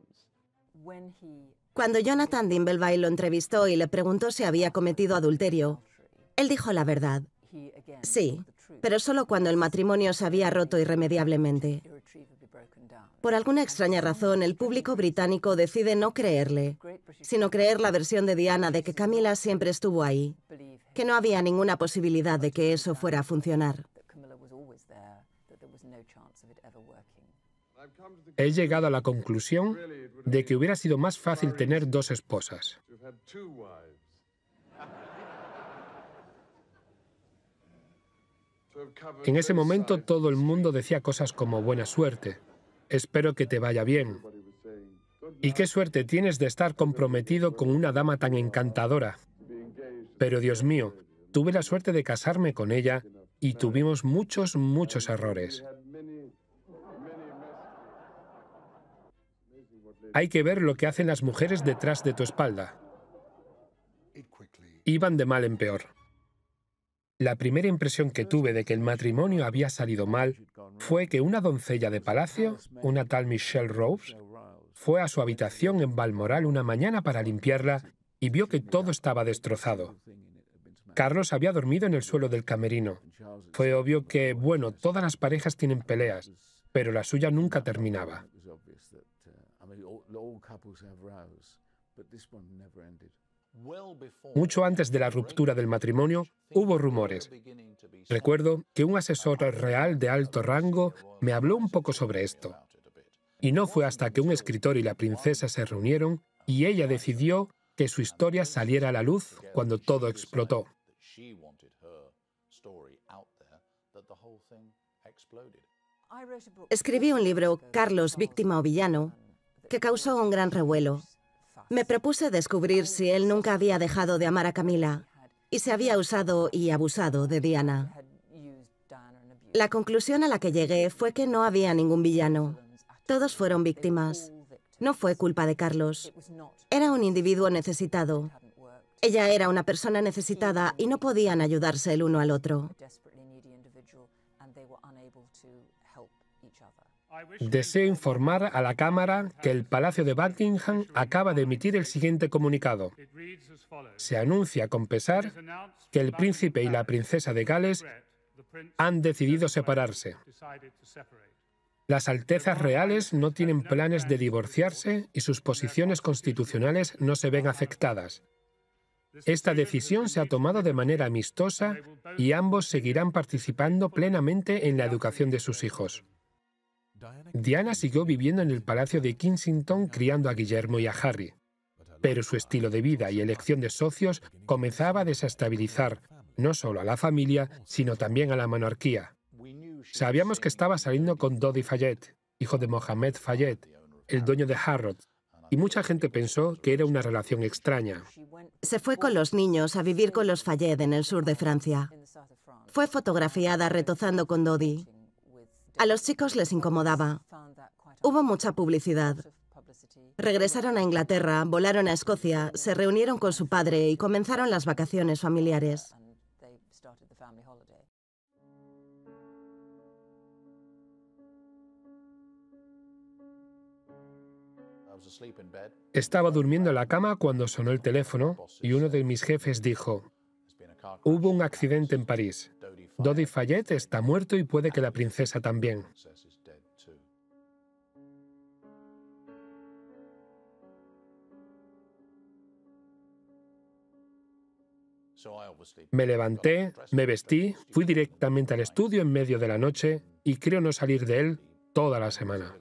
Cuando Jonathan Dimbleby lo entrevistó y le preguntó si había cometido adulterio, él dijo la verdad. Sí, pero solo cuando el matrimonio se había roto irremediablemente. Por alguna extraña razón, el público británico decide no creerle, sino creer la versión de Diana de que Camilla siempre estuvo ahí, que no había ninguna posibilidad de que eso fuera a funcionar. He llegado a la conclusión de que hubiera sido más fácil tener dos esposas. En ese momento todo el mundo decía cosas como buena suerte, espero que te vaya bien. Y qué suerte tienes de estar comprometido con una dama tan encantadora. Pero Dios mío, tuve la suerte de casarme con ella y tuvimos muchos errores. Hay que ver lo que hacen las mujeres detrás de tu espalda. Iban de mal en peor. La primera impresión que tuve de que el matrimonio había salido mal fue que una doncella de palacio, una tal Michelle Rose, fue a su habitación en Balmoral una mañana para limpiarla y vio que todo estaba destrozado. Carlos había dormido en el suelo del camerino. Fue obvio que, bueno, todas las parejas tienen peleas, pero la suya nunca terminaba. Mucho antes de la ruptura del matrimonio, hubo rumores. Recuerdo que un asesor real de alto rango me habló un poco sobre esto. Y no fue hasta que un escritor y la princesa se reunieron y ella decidió que su historia saliera a la luz cuando todo explotó. Escribí un libro, Carlos, víctima o villano, que causó un gran revuelo. Me propuse descubrir si él nunca había dejado de amar a Camila y se había usado y abusado de Diana. La conclusión a la que llegué fue que no había ningún villano. Todos fueron víctimas. No fue culpa de Carlos. Era un individuo necesitado. Ella era una persona necesitada y no podían ayudarse el uno al otro. Deseo informar a la Cámara que el Palacio de Buckingham acaba de emitir el siguiente comunicado. Se anuncia con pesar que el príncipe y la princesa de Gales han decidido separarse. Las Altezas Reales no tienen planes de divorciarse y sus posiciones constitucionales no se ven afectadas. Esta decisión se ha tomado de manera amistosa y ambos seguirán participando plenamente en la educación de sus hijos. Diana siguió viviendo en el Palacio de Kensington criando a Guillermo y a Harry, pero su estilo de vida y elección de socios comenzaba a desestabilizar no solo a la familia, sino también a la monarquía. Sabíamos que estaba saliendo con Dodi Fayette, hijo de Mohammed Fayette, el dueño de Harrods, y mucha gente pensó que era una relación extraña. Se fue con los niños a vivir con los Fayette en el sur de Francia. Fue fotografiada retozando con Dodi. A los chicos les incomodaba. Hubo mucha publicidad. Regresaron a Inglaterra, volaron a Escocia, se reunieron con su padre y comenzaron las vacaciones familiares. Estaba durmiendo en la cama cuando sonó el teléfono y uno de mis jefes dijo: «Hubo un accidente en París. Dodi Fayette está muerto y puede que la princesa también». Me levanté, me vestí, fui directamente al estudio en medio de la noche y creo no salir de él toda la semana.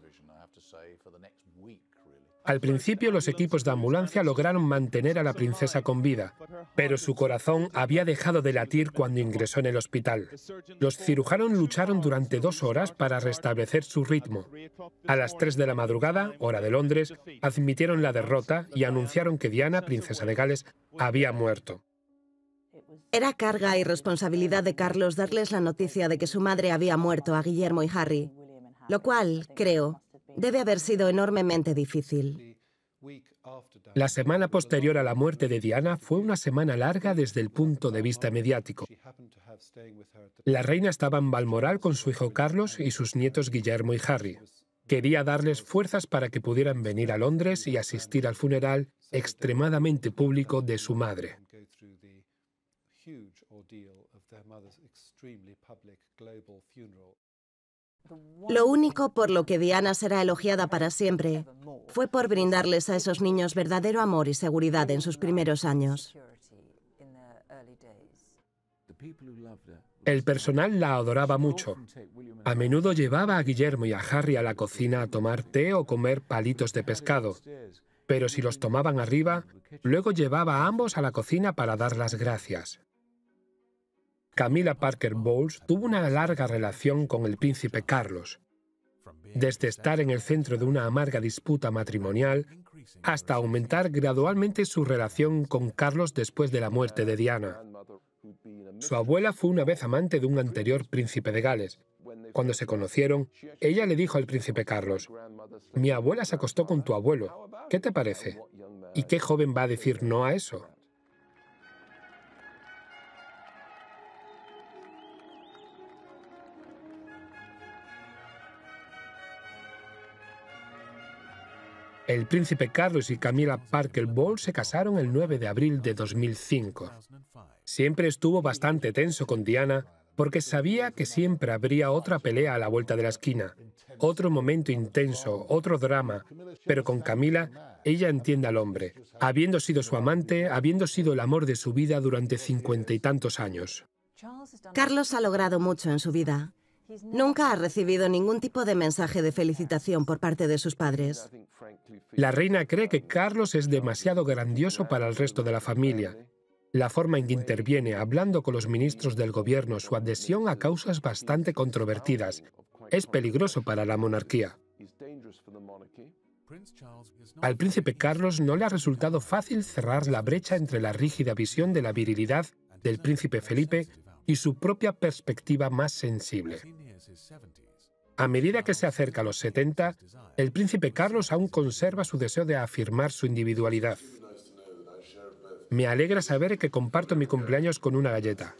Al principio, los equipos de ambulancia lograron mantener a la princesa con vida, pero su corazón había dejado de latir cuando ingresó en el hospital. Los cirujanos lucharon durante 2 horas para restablecer su ritmo. A las 3 de la madrugada, hora de Londres, admitieron la derrota y anunciaron que Diana, princesa de Gales, había muerto. Era carga y responsabilidad de Carlos darles la noticia de que su madre había muerto a Guillermo y Harry, lo cual, creo, debe haber sido enormemente difícil. La semana posterior a la muerte de Diana fue una semana larga desde el punto de vista mediático. La reina estaba en Balmoral con su hijo Carlos y sus nietos Guillermo y Harry. Quería darles fuerzas para que pudieran venir a Londres y asistir al funeral extremadamente público de su madre. Lo único por lo que Diana será elogiada para siempre fue por brindarles a esos niños verdadero amor y seguridad en sus primeros años. El personal la adoraba mucho. A menudo llevaba a Guillermo y a Harry a la cocina a tomar té o comer palitos de pescado. Pero si los tomaban arriba, luego llevaba a ambos a la cocina para dar las gracias. Camilla Parker Bowles tuvo una larga relación con el príncipe Carlos. desde estar en el centro de una amarga disputa matrimonial hasta aumentar gradualmente su relación con Carlos después de la muerte de Diana. Su abuela fue una vez amante de un anterior príncipe de Gales. Cuando se conocieron, ella le dijo al príncipe Carlos: «Mi abuela se acostó con tu abuelo. ¿Qué te parece? ¿Y qué joven va a decir no a eso?». El príncipe Carlos y Camilla Parker Bowles se casaron el 9 de abril de 2005. Siempre estuvo bastante tenso con Diana porque sabía que siempre habría otra pelea a la vuelta de la esquina, otro momento intenso, otro drama. Pero con Camilla, ella entiende al hombre, habiendo sido su amante, habiendo sido el amor de su vida durante 50 y tantos años. Carlos ha logrado mucho en su vida. Nunca ha recibido ningún tipo de mensaje de felicitación por parte de sus padres. La reina cree que Carlos es demasiado grandioso para el resto de la familia. La forma en que interviene, hablando con los ministros del gobierno, su adhesión a causas bastante controvertidas, es peligroso para la monarquía. Al príncipe Carlos no le ha resultado fácil cerrar la brecha entre la rígida visión de la virilidad del príncipe Felipe y su propia perspectiva más sensible. A medida que se acerca a los 70, el príncipe Carlos aún conserva su deseo de afirmar su individualidad. Me alegra saber que comparto mi cumpleaños con una galleta.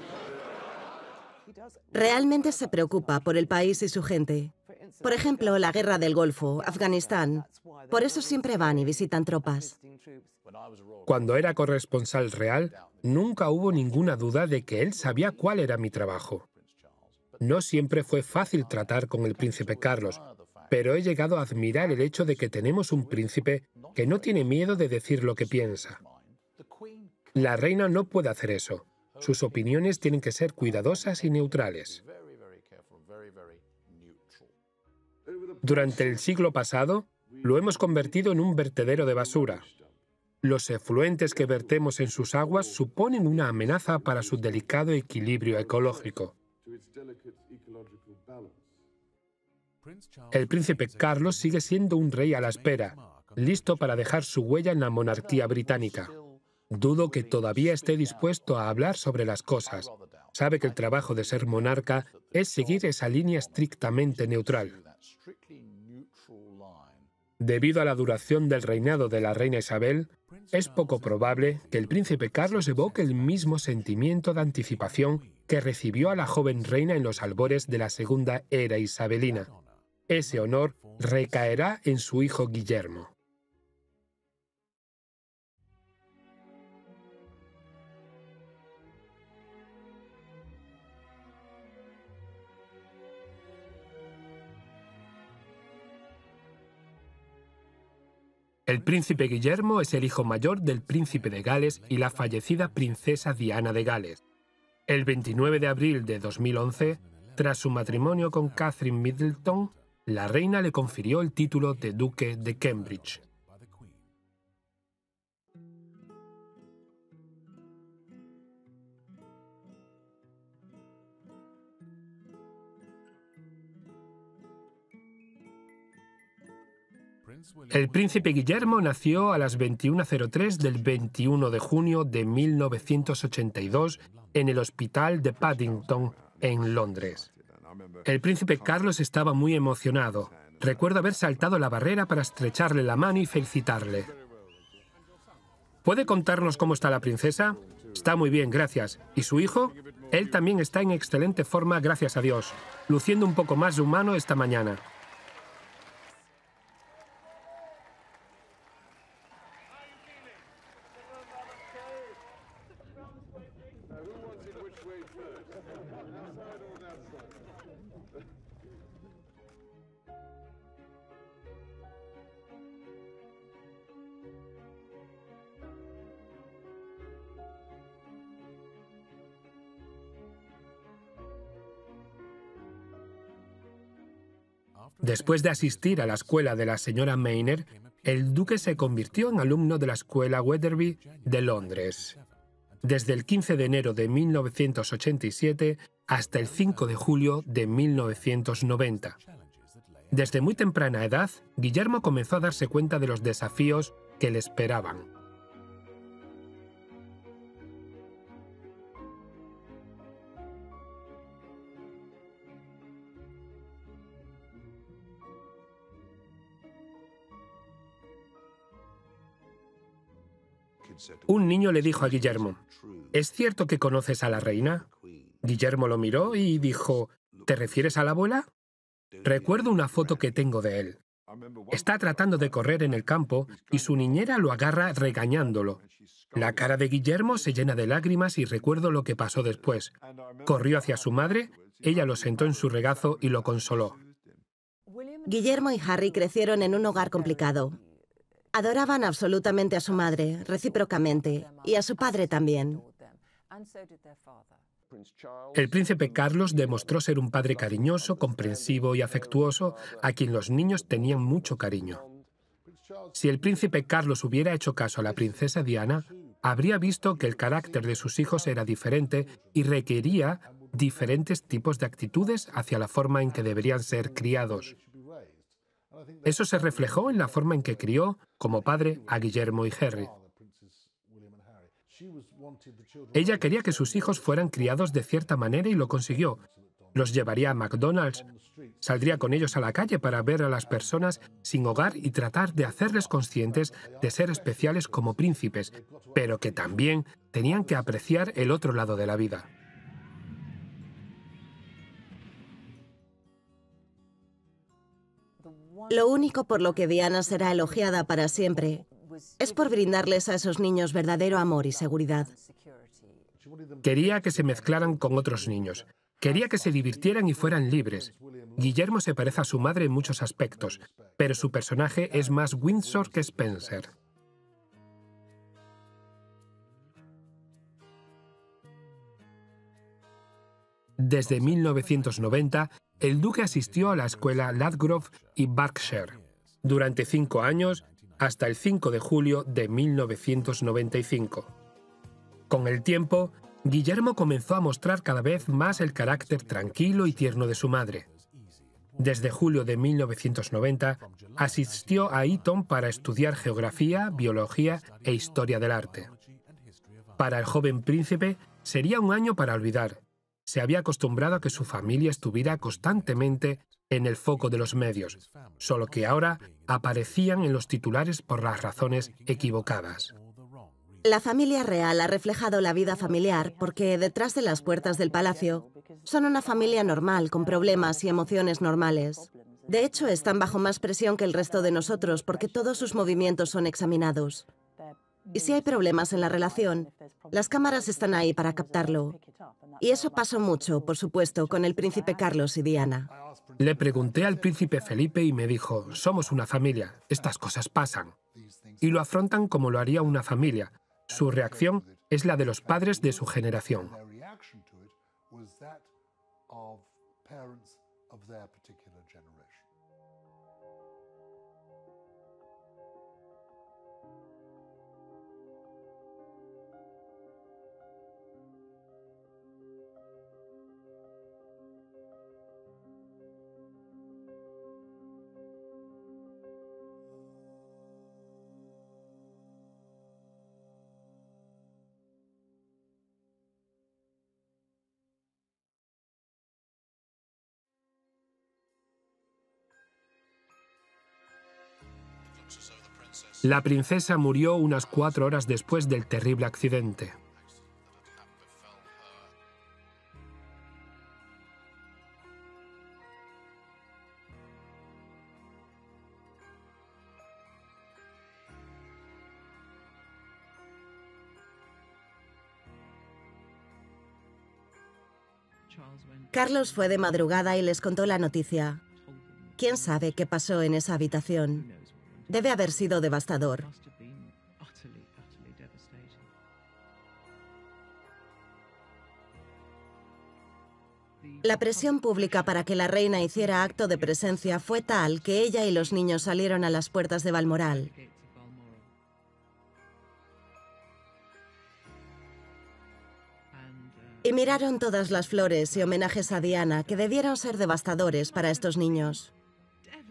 Realmente se preocupa por el país y su gente. Por ejemplo, la guerra del Golfo, Afganistán. Por eso siempre van y visitan tropas. Cuando era corresponsal real, nunca hubo ninguna duda de que él sabía cuál era mi trabajo. No siempre fue fácil tratar con el príncipe Carlos, pero he llegado a admirar el hecho de que tenemos un príncipe que no tiene miedo de decir lo que piensa. La reina no puede hacer eso. Sus opiniones tienen que ser cuidadosas y neutrales. Durante el siglo pasado, lo hemos convertido en un vertedero de basura. Los efluentes que vertemos en sus aguas suponen una amenaza para su delicado equilibrio ecológico. El príncipe Carlos sigue siendo un rey a la espera, listo para dejar su huella en la monarquía británica. Dudo que todavía esté dispuesto a hablar sobre las cosas. Sabe que el trabajo de ser monarca es seguir esa línea estrictamente neutral. Debido a la duración del reinado de la reina Isabel, es poco probable que el príncipe Carlos evoque el mismo sentimiento de anticipación que recibió a la joven reina en los albores de la segunda era isabelina. Ese honor recaerá en su hijo Guillermo. El príncipe Guillermo es el hijo mayor del príncipe de Gales y la fallecida princesa Diana de Gales. El 29 de abril de 2011, tras su matrimonio con Catherine Middleton, la reina le confirió el título de duque de Cambridge. El príncipe Guillermo nació a las 21:03 del 21 de junio de 1982 en el Hospital de Paddington, en Londres. El príncipe Carlos estaba muy emocionado. Recuerdo haber saltado la barrera para estrecharle la mano y felicitarle. ¿Puede contarnos cómo está la princesa? Está muy bien, gracias. ¿Y su hijo? Él también está en excelente forma, gracias a Dios, luciendo un poco más humano esta mañana. Después de asistir a la escuela de la señora Mayner, el duque se convirtió en alumno de la escuela Wetherby de Londres. Desde el 15 de enero de 1987 hasta el 5 de julio de 1990. Desde muy temprana edad, Guillermo comenzó a darse cuenta de los desafíos que le esperaban. Un niño le dijo a Guillermo: ¿es cierto que conoces a la reina? Guillermo lo miró y dijo: ¿te refieres a la abuela? Recuerdo una foto que tengo de él. Está tratando de correr en el campo y su niñera lo agarra regañándolo. La cara de Guillermo se llena de lágrimas y recuerdo lo que pasó después. Corrió hacia su madre, ella lo sentó en su regazo y lo consoló. Guillermo y Harry crecieron en un hogar complicado. Adoraban absolutamente a su madre, recíprocamente, y a su padre también. El príncipe Carlos demostró ser un padre cariñoso, comprensivo y afectuoso, a quien los niños tenían mucho cariño. Si el príncipe Carlos hubiera hecho caso a la princesa Diana, habría visto que el carácter de sus hijos era diferente y requería diferentes tipos de actitudes hacia la forma en que deberían ser criados. Eso se reflejó en la forma en que crió, como padre, a Guillermo y Harry. Ella quería que sus hijos fueran criados de cierta manera y lo consiguió. Los llevaría a McDonald's, saldría con ellos a la calle para ver a las personas sin hogar y tratar de hacerles conscientes de ser especiales como príncipes, pero que también tenían que apreciar el otro lado de la vida. Lo único por lo que Diana será elogiada para siempre es por brindarles a esos niños verdadero amor y seguridad. Quería que se mezclaran con otros niños. Quería que se divirtieran y fueran libres. Guillermo se parece a su madre en muchos aspectos, pero su personaje es más Windsor que Spencer. Desde 1990, el duque asistió a la escuela Ladgrove y Berkshire durante 5 años, hasta el 5 de julio de 1995. Con el tiempo, Guillermo comenzó a mostrar cada vez más el carácter tranquilo y tierno de su madre. Desde julio de 1990, asistió a Eton para estudiar geografía, biología e historia del arte. Para el joven príncipe, sería un año para olvidar. Se había acostumbrado a que su familia estuviera constantemente en el foco de los medios, solo que ahora aparecían en los titulares por las razones equivocadas. La familia real ha reflejado la vida familiar porque detrás de las puertas del palacio son una familia normal, con problemas y emociones normales. De hecho, están bajo más presión que el resto de nosotros porque todos sus movimientos son examinados. Y si hay problemas en la relación, las cámaras están ahí para captarlo. Y eso pasó mucho, por supuesto, con el príncipe Carlos y Diana. Le pregunté al príncipe Felipe y me dijo: somos una familia, estas cosas pasan. Y lo afrontan como lo haría una familia. Su reacción es la de los padres de su generación. La princesa murió unas 4 horas después del terrible accidente. Carlos fue de madrugada y les contó la noticia. ¿Quién sabe qué pasó en esa habitación? Debe haber sido devastador. La presión pública para que la reina hiciera acto de presencia fue tal que ella y los niños salieron a las puertas de Balmoral. Y miraron todas las flores y homenajes a Diana, que debieron ser devastadores para estos niños.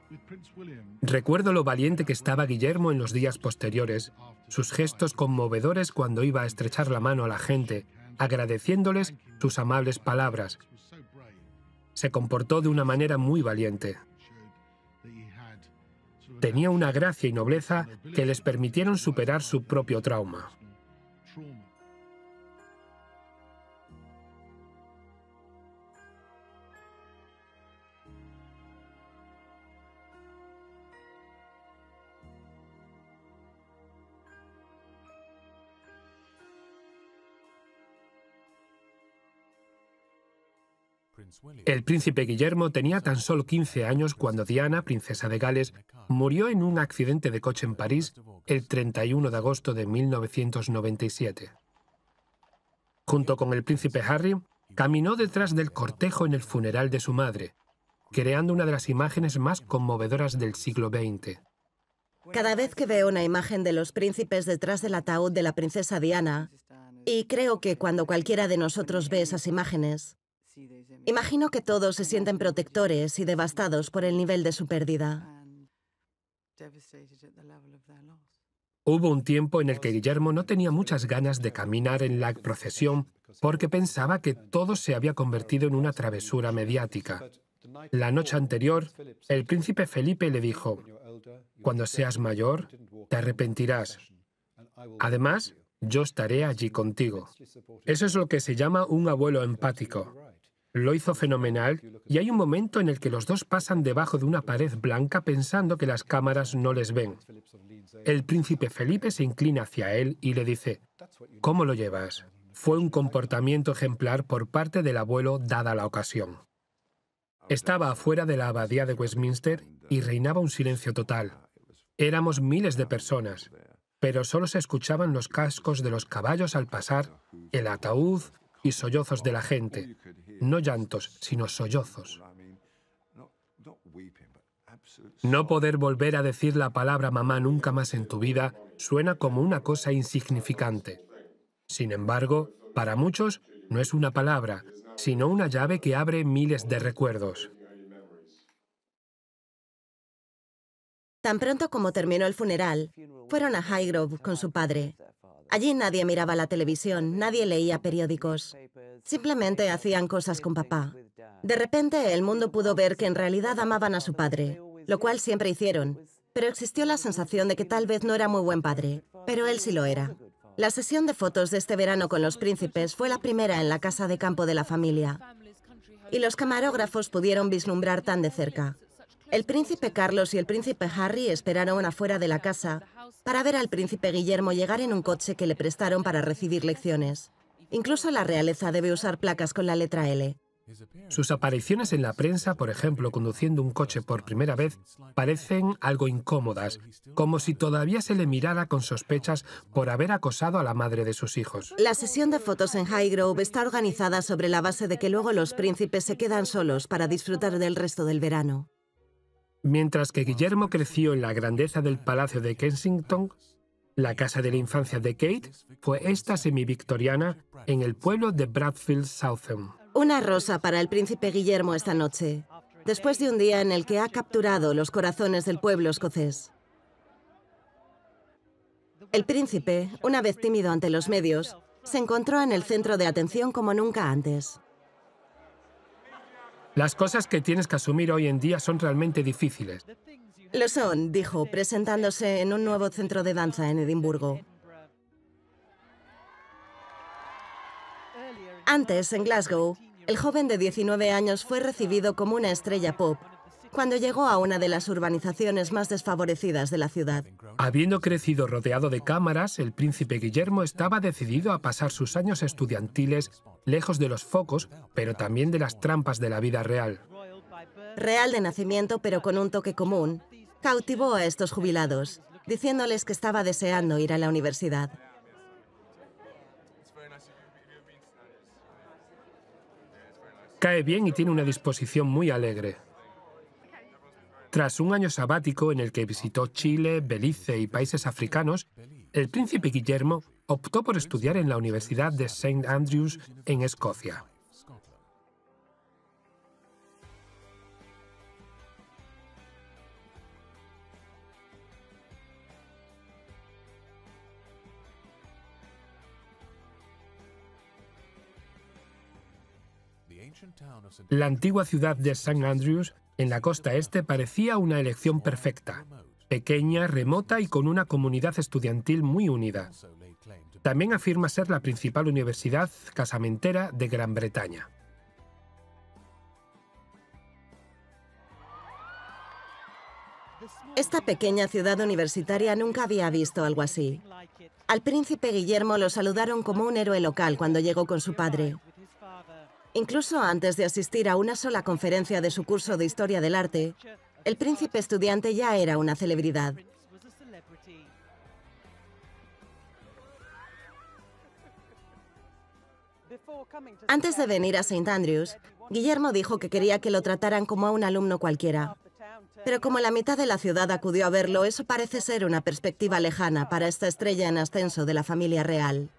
Recuerdo lo valiente que estaba Guillermo en los días posteriores, sus gestos conmovedores cuando iba a estrechar la mano a la gente, agradeciéndoles sus amables palabras. Se comportó de una manera muy valiente. Tenía una gracia y nobleza que les permitieron superar su propio trauma. El príncipe Guillermo tenía tan solo 15 años cuando Diana, princesa de Gales, murió en un accidente de coche en París el 31 de agosto de 1997. Junto con el príncipe Harry, caminó detrás del cortejo en el funeral de su madre, creando una de las imágenes más conmovedoras del siglo XX. Cada vez que veo una imagen de los príncipes detrás del ataúd de la princesa Diana, y creo que cuando cualquiera de nosotros ve esas imágenes, imagino que todos se sienten protectores y devastados por el nivel de su pérdida. Hubo un tiempo en el que Guillermo no tenía muchas ganas de caminar en la procesión porque pensaba que todo se había convertido en una travesura mediática. La noche anterior, el príncipe Felipe le dijo: «Cuando seas mayor, te arrepentirás. Además, yo estaré allí contigo». Eso es lo que se llama un abuelo empático. Lo hizo fenomenal y hay un momento en el que los dos pasan debajo de una pared blanca pensando que las cámaras no les ven. El príncipe Felipe se inclina hacia él y le dice: «¿Cómo lo llevas?». Fue un comportamiento ejemplar por parte del abuelo dada la ocasión. Estaba afuera de la abadía de Westminster y reinaba un silencio total. Éramos miles de personas, pero solo se escuchaban los cascos de los caballos al pasar, el ataúd y sollozos de la gente. No llantos, sino sollozos. No poder volver a decir la palabra mamá nunca más en tu vida suena como una cosa insignificante. Sin embargo, para muchos no es una palabra, sino una llave que abre miles de recuerdos. Tan pronto como terminó el funeral, fueron a Highgrove con su padre. Allí nadie miraba la televisión, nadie leía periódicos. Simplemente hacían cosas con papá. De repente, el mundo pudo ver que en realidad amaban a su padre, lo cual siempre hicieron, pero existió la sensación de que tal vez no era muy buen padre, pero él sí lo era. La sesión de fotos de este verano con los príncipes fue la primera en la casa de campo de la familia, y los camarógrafos pudieron vislumbrar tan de cerca. El príncipe Carlos y el príncipe Harry esperaron afuera de la casa para ver al príncipe Guillermo llegar en un coche que le prestaron para recibir lecciones. Incluso la realeza debe usar placas con la letra L. Sus apariciones en la prensa, por ejemplo, conduciendo un coche por primera vez, parecen algo incómodas, como si todavía se le mirara con sospechas por haber acosado a la madre de sus hijos. La sesión de fotos en Highgrove está organizada sobre la base de que luego los príncipes se quedan solos para disfrutar del resto del verano. Mientras que Guillermo creció en la grandeza del Palacio de Kensington, la casa de la infancia de Kate fue esta semivictoriana en el pueblo de Bradfield Southend. Una rosa para el príncipe Guillermo esta noche, después de un día en el que ha capturado los corazones del pueblo escocés. El príncipe, una vez tímido ante los medios, se encontró en el centro de atención como nunca antes. Las cosas que tienes que asumir hoy en día son realmente difíciles. Lo son, dijo, presentándose en un nuevo centro de danza en Edimburgo. Antes, en Glasgow, el joven de 19 años fue recibido como una estrella pop cuando llegó a una de las urbanizaciones más desfavorecidas de la ciudad. Habiendo crecido rodeado de cámaras, el príncipe Guillermo estaba decidido a pasar sus años estudiantiles lejos de los focos, pero también de las trampas de la vida real. Real de nacimiento, pero con un toque común, cautivó a estos jubilados, diciéndoles que estaba deseando ir a la universidad. Cae bien y tiene una disposición muy alegre. Tras un año sabático en el que visitó Chile, Belice y países africanos, el príncipe Guillermo optó por estudiar en la Universidad de St. Andrews en Escocia. La antigua ciudad de St. Andrews, en la costa este, parecía una elección perfecta, pequeña, remota y con una comunidad estudiantil muy unida. También afirma ser la principal universidad casamentera de Gran Bretaña. Esta pequeña ciudad universitaria nunca había visto algo así. Al príncipe Guillermo lo saludaron como un héroe local cuando llegó con su padre. Incluso antes de asistir a una sola conferencia de su curso de Historia del Arte, el príncipe estudiante ya era una celebridad. Antes de venir a St. Andrews, Guillermo dijo que quería que lo trataran como a un alumno cualquiera. Pero como la mitad de la ciudad acudió a verlo, eso parece ser una perspectiva lejana para esta estrella en ascenso de la familia real.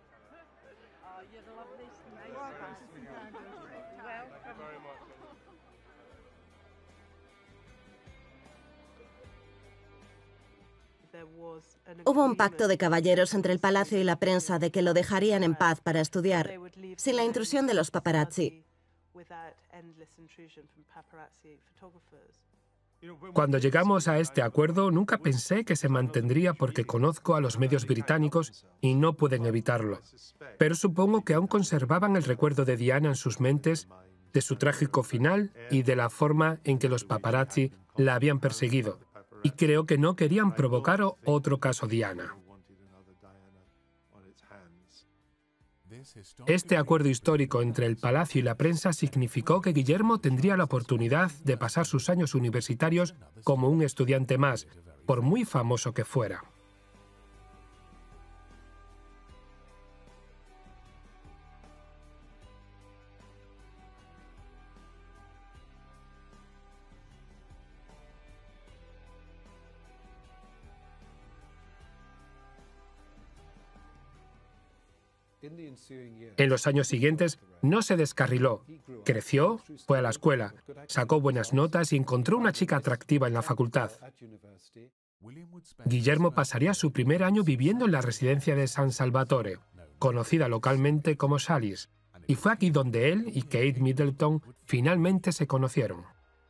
Hubo un pacto de caballeros entre el palacio y la prensa de que lo dejarían en paz para estudiar, sin la intrusión de los paparazzi. Cuando llegamos a este acuerdo, nunca pensé que se mantendría porque conozco a los medios británicos y no pueden evitarlo. Pero supongo que aún conservaban el recuerdo de Diana en sus mentes, de su trágico final y de la forma en que los paparazzi la habían perseguido. Y creo que no querían provocar otro caso Diana. Este acuerdo histórico entre el palacio y la prensa significó que Guillermo tendría la oportunidad de pasar sus años universitarios como un estudiante más, por muy famoso que fuera. En los años siguientes no se descarriló, creció, fue a la escuela, sacó buenas notas y encontró una chica atractiva en la facultad. Guillermo pasaría su primer año viviendo en la residencia de San Salvatore, conocida localmente como Sallis, y fue aquí donde él y Kate Middleton finalmente se conocieron.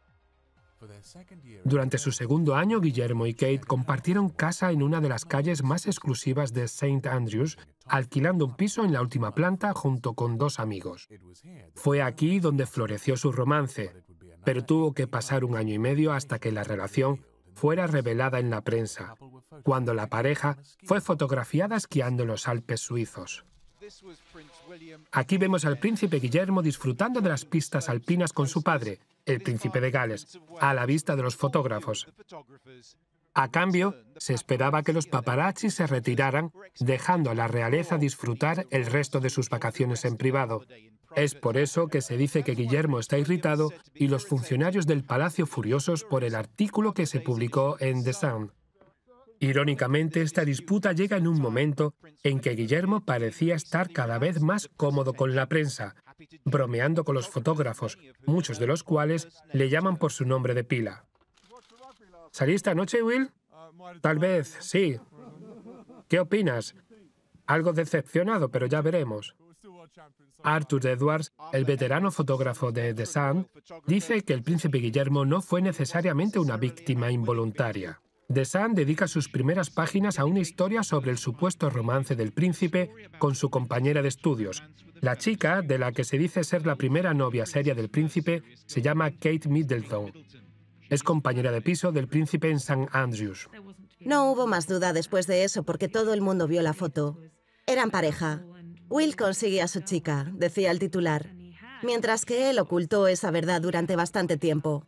Durante su segundo año, Guillermo y Kate compartieron casa en una de las calles más exclusivas de St. Andrews, alquilando un piso en la última planta junto con dos amigos. Fue aquí donde floreció su romance, pero tuvo que pasar un año y medio hasta que la relación fuera revelada en la prensa, cuando la pareja fue fotografiada esquiando en los Alpes suizos. Aquí vemos al príncipe Guillermo disfrutando de las pistas alpinas con su padre, el príncipe de Gales, a la vista de los fotógrafos. A cambio, se esperaba que los paparazzi se retiraran, dejando a la realeza disfrutar el resto de sus vacaciones en privado. Es por eso que se dice que Guillermo está irritado y los funcionarios del palacio furiosos por el artículo que se publicó en The Sun. Irónicamente, esta disputa llega en un momento en que Guillermo parecía estar cada vez más cómodo con la prensa, bromeando con los fotógrafos, muchos de los cuales le llaman por su nombre de pila. ¿Saliste anoche, Will? Tal vez, sí. ¿Qué opinas? Algo decepcionado, pero ya veremos. Arthur Edwards, el veterano fotógrafo de The Sun, dice que el príncipe Guillermo no fue necesariamente una víctima involuntaria. The Sun dedica sus primeras páginas a una historia sobre el supuesto romance del príncipe con su compañera de estudios. La chica, de la que se dice ser la primera novia seria del príncipe, se llama Kate Middleton. Es compañera de piso del príncipe en St. Andrews. No hubo más duda después de eso porque todo el mundo vio la foto. Eran pareja. Will consigue a su chica, decía el titular, mientras que él ocultó esa verdad durante bastante tiempo.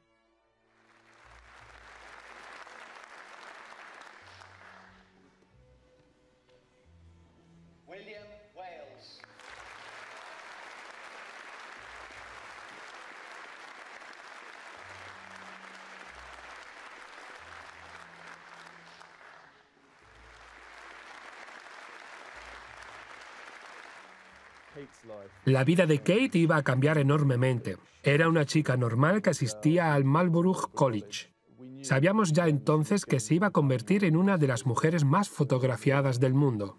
La vida de Kate iba a cambiar enormemente. Era una chica normal que asistía al Marlborough College. Sabíamos ya entonces que se iba a convertir en una de las mujeres más fotografiadas del mundo.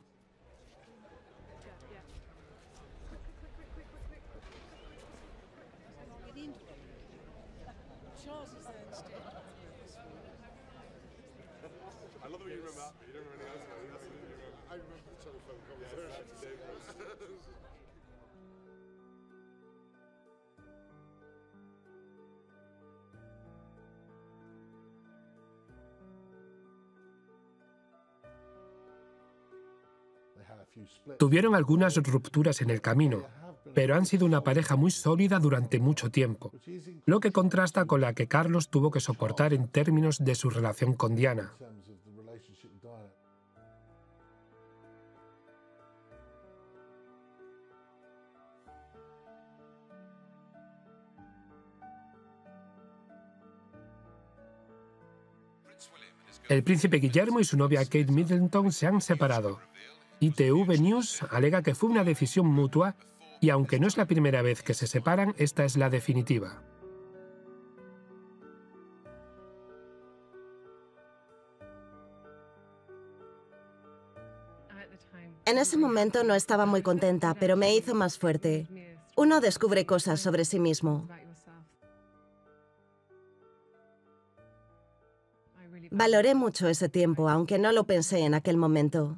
Tuvieron algunas rupturas en el camino, pero han sido una pareja muy sólida durante mucho tiempo, lo que contrasta con la que Carlos tuvo que soportar en términos de su relación con Diana. El príncipe Guillermo y su novia Kate Middleton se han separado. ITV News alega que fue una decisión mutua y aunque no es la primera vez que se separan, esta es la definitiva. En ese momento no estaba muy contenta, pero me hizo más fuerte. Uno descubre cosas sobre sí mismo. Valoré mucho ese tiempo, aunque no lo pensé en aquel momento.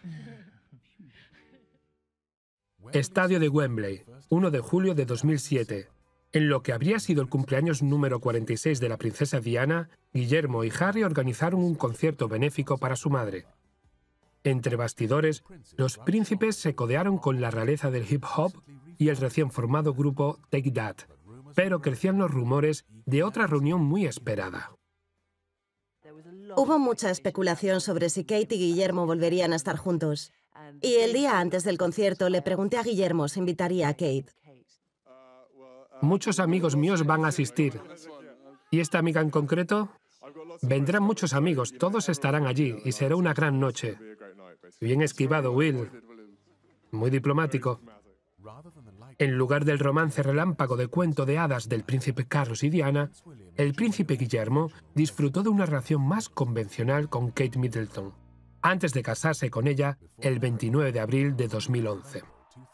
Estadio de Wembley, 1 de julio de 2007. En lo que habría sido el cumpleaños número 46 de la princesa Diana, Guillermo y Harry organizaron un concierto benéfico para su madre. Entre bastidores, los príncipes se codearon con la realeza del hip hop y el recién formado grupo Take That, pero crecían los rumores de otra reunión muy esperada. Hubo mucha especulación sobre si Kate y Guillermo volverían a estar juntos. Y el día antes del concierto le pregunté a Guillermo si invitaría a Kate. Muchos amigos míos van a asistir. ¿Y esta amiga en concreto? Vendrán muchos amigos, todos estarán allí y será una gran noche. Bien esquivado, Will. Muy diplomático. En lugar del romance relámpago de cuento de hadas del príncipe Carlos y Diana, el príncipe Guillermo disfrutó de una relación más convencional con Kate Middleton, antes de casarse con ella el 29 de abril de 2011.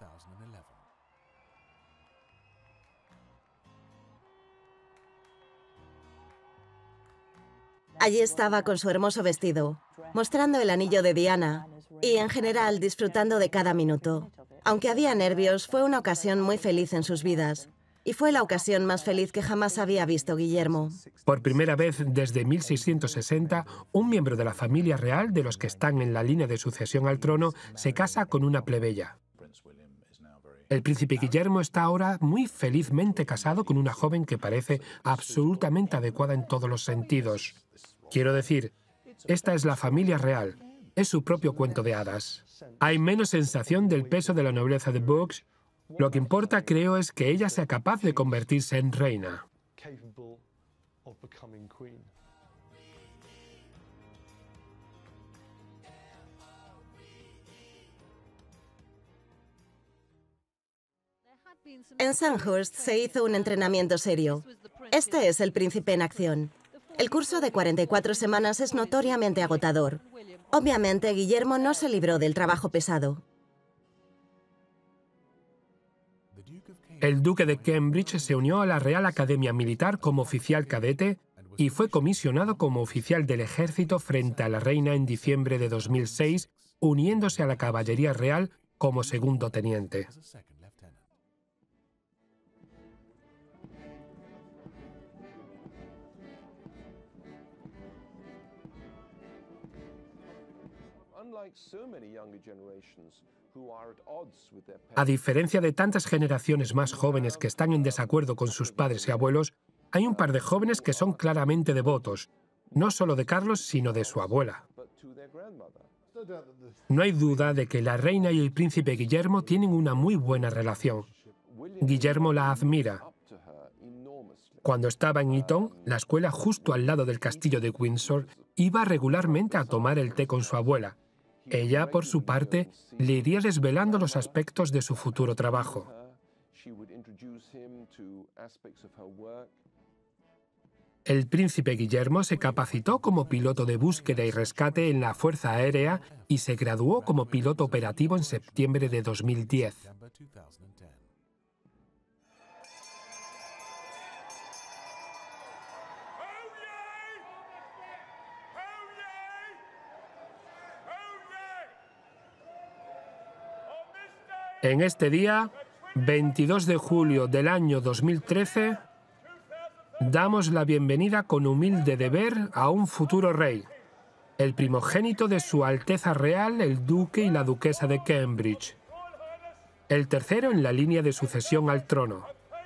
Allí estaba con su hermoso vestido, mostrando el anillo de Diana y, en general, disfrutando de cada minuto. Aunque había nervios, fue una ocasión muy feliz en sus vidas. Y fue la ocasión más feliz que jamás había visto Guillermo. Por primera vez desde 1660, un miembro de la familia real, de los que están en la línea de sucesión al trono, se casa con una plebeya. El príncipe Guillermo está ahora muy felizmente casado con una joven que parece absolutamente adecuada en todos los sentidos. Quiero decir, esta es la familia real. Es su propio cuento de hadas. Hay menos sensación del peso de la nobleza de Bucks. Lo que importa, creo, es que ella sea capaz de convertirse en reina. En Sandhurst se hizo un entrenamiento serio. Este es el príncipe en acción. El curso de 44 semanas es notoriamente agotador. Obviamente, Guillermo no se libró del trabajo pesado. El duque de Cambridge se unió a la Real Academia Militar como oficial cadete y fue comisionado como oficial del ejército frente a la reina en diciembre de 2006, uniéndose a la caballería real como segundo teniente. A diferencia de tantas generaciones más jóvenes que están en desacuerdo con sus padres y abuelos, hay un par de jóvenes que son claramente devotos, no solo de Carlos, sino de su abuela. No hay duda de que la reina y el príncipe Guillermo tienen una muy buena relación. Guillermo la admira. Cuando estaba en Eton, la escuela justo al lado del castillo de Windsor, iba regularmente a tomar el té con su abuela. Ella, por su parte, le iría desvelando los aspectos de su futuro trabajo. El príncipe Guillermo se capacitó como piloto de búsqueda y rescate en la Fuerza Aérea y se graduó como piloto operativo en septiembre de 2010. En este día, 22 de julio del año 2013, damos la bienvenida con humilde deber a un futuro rey. el primogénito de Su Alteza Real, el duque y la duquesa de Cambridge. El tercero en la línea de sucesión al trono.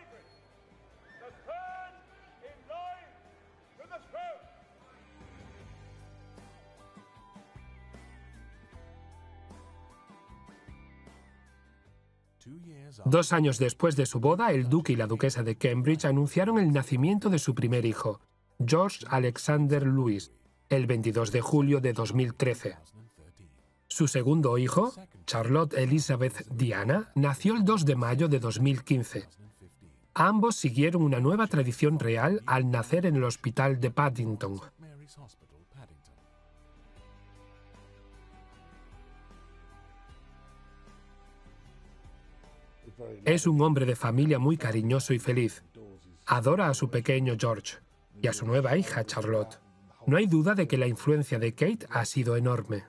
Dos años después de su boda, el duque y la duquesa de Cambridge anunciaron el nacimiento de su primer hijo, George Alexander Louis, el 22 de julio de 2013. Su segundo hijo, Charlotte Elizabeth Diana, nació el 2 de mayo de 2015. Ambos siguieron una nueva tradición real al nacer en el hospital de Paddington. Es un hombre de familia muy cariñoso y feliz. Adora a su pequeño George y a su nueva hija Charlotte. No hay duda de que la influencia de Kate ha sido enorme.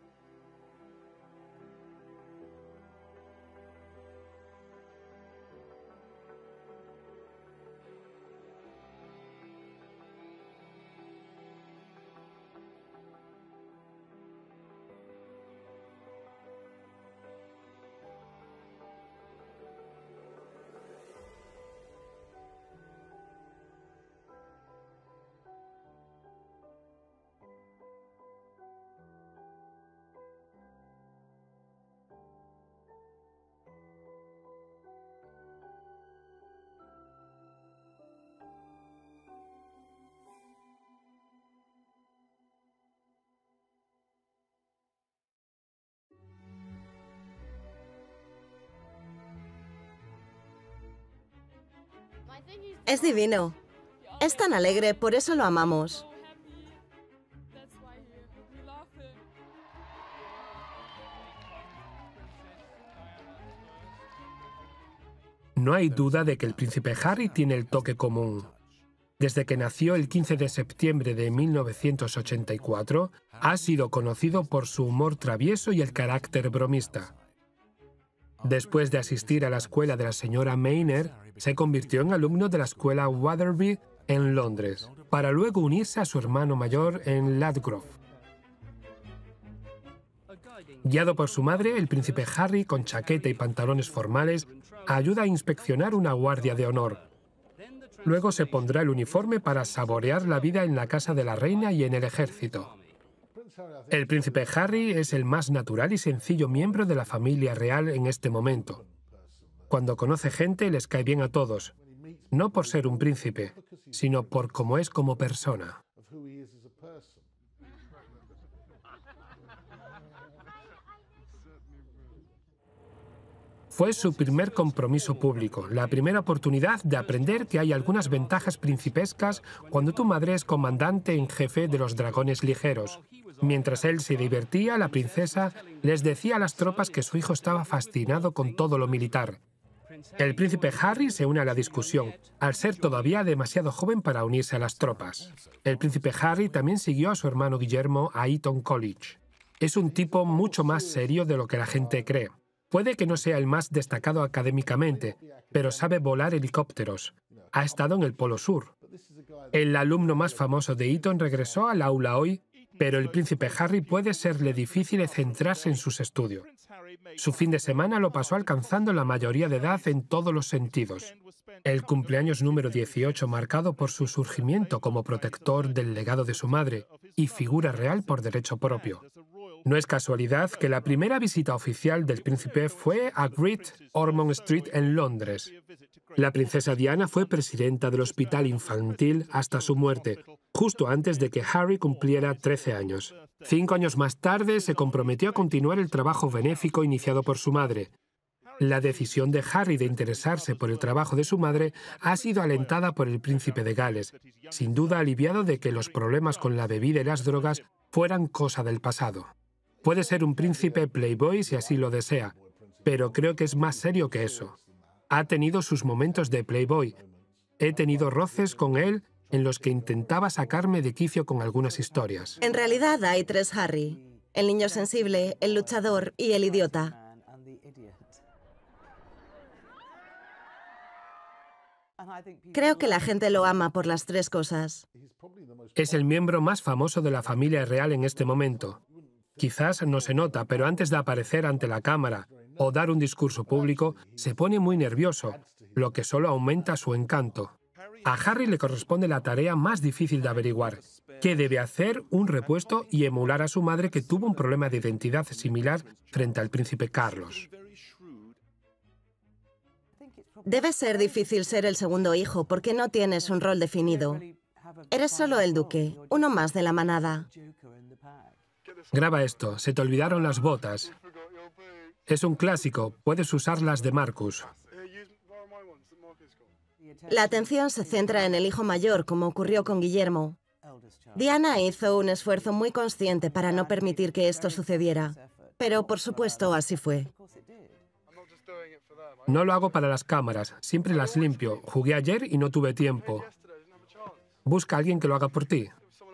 Es divino. Es tan alegre, por eso lo amamos. No hay duda de que el príncipe Harry tiene el toque común. Desde que nació el 15 de septiembre de 1984, ha sido conocido por su humor travieso y el carácter bromista. Después de asistir a la escuela de la señora Mayner, se convirtió en alumno de la escuela Waterby en Londres, para luego unirse a su hermano mayor en Ladgrove. Guiado por su madre, el príncipe Harry, con chaqueta y pantalones formales, ayuda a inspeccionar una guardia de honor. Luego se pondrá el uniforme para saborear la vida en la casa de la reina y en el ejército. El príncipe Harry es el más natural y sencillo miembro de la familia real en este momento. Cuando conoce gente, les cae bien a todos, no por ser un príncipe, sino por cómo es como persona. Fue su primer compromiso público, la primera oportunidad de aprender que hay algunas ventajas principescas cuando tu madre es comandante en jefe de los dragones ligeros. Mientras él se divertía, la princesa les decía a las tropas que su hijo estaba fascinado con todo lo militar. El príncipe Harry se une a la discusión, al ser todavía demasiado joven para unirse a las tropas. El príncipe Harry también siguió a su hermano Guillermo a Eton College. Es un tipo mucho más serio de lo que la gente cree. Puede que no sea el más destacado académicamente, pero sabe volar helicópteros. Ha estado en el Polo Sur. El alumno más famoso de Eton regresó al aula hoy, pero el príncipe Harry puede serle difícil centrarse en sus estudios. Su fin de semana lo pasó alcanzando la mayoría de edad en todos los sentidos. El cumpleaños número 18 marcado por su surgimiento como protector del legado de su madre y figura real por derecho propio. No es casualidad que la primera visita oficial del príncipe fue a Great Ormond Street en Londres. La princesa Diana fue presidenta del hospital infantil hasta su muerte, justo antes de que Harry cumpliera 13 años. 5 años más tarde se comprometió a continuar el trabajo benéfico iniciado por su madre. La decisión de Harry de interesarse por el trabajo de su madre ha sido alentada por el príncipe de Gales, sin duda aliviado de que los problemas con la bebida y las drogas fueran cosa del pasado. Puede ser un príncipe playboy si así lo desea, pero creo que es más serio que eso. Ha tenido sus momentos de playboy. He tenido roces con él en los que intentaba sacarme de quicio con algunas historias. En realidad hay 3 Harry. El niño sensible, el luchador y el idiota. Creo que la gente lo ama por las tres cosas. Es el miembro más famoso de la familia real en este momento. Quizás no se nota, pero antes de aparecer ante la cámara o dar un discurso público, se pone muy nervioso, lo que solo aumenta su encanto. A Harry le corresponde la tarea más difícil de averiguar, qué debe hacer un repuesto y emular a su madre, que tuvo un problema de identidad similar frente al príncipe Carlos. Debe ser difícil ser el segundo hijo porque no tienes un rol definido. Eres solo el duque, uno más de la manada. Graba esto, se te olvidaron las botas. Es un clásico, puedes usar las de Marcus. La atención se centra en el hijo mayor, como ocurrió con Guillermo. Diana hizo un esfuerzo muy consciente para no permitir que esto sucediera, pero por supuesto así fue. No lo hago para las cámaras, siempre las limpio. Jugué ayer y no tuve tiempo. Busca a alguien que lo haga por ti.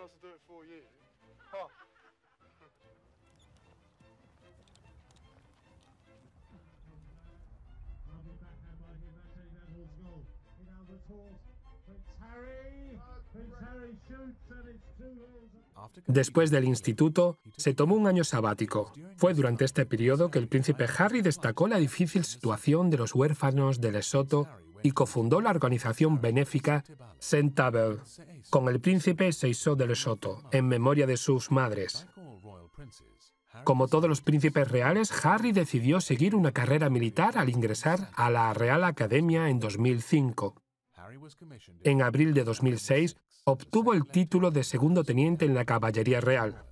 Después del instituto, se tomó un año sabático. Fue durante este periodo que el príncipe Harry destacó la difícil situación de los huérfanos de Lesoto y cofundó la organización benéfica St. Abel con el príncipe Seiso de Lesoto, en memoria de sus madres. Como todos los príncipes reales, Harry decidió seguir una carrera militar al ingresar a la Real Academia en 2005. En abril de 2006, obtuvo el título de segundo teniente en la Caballería Real.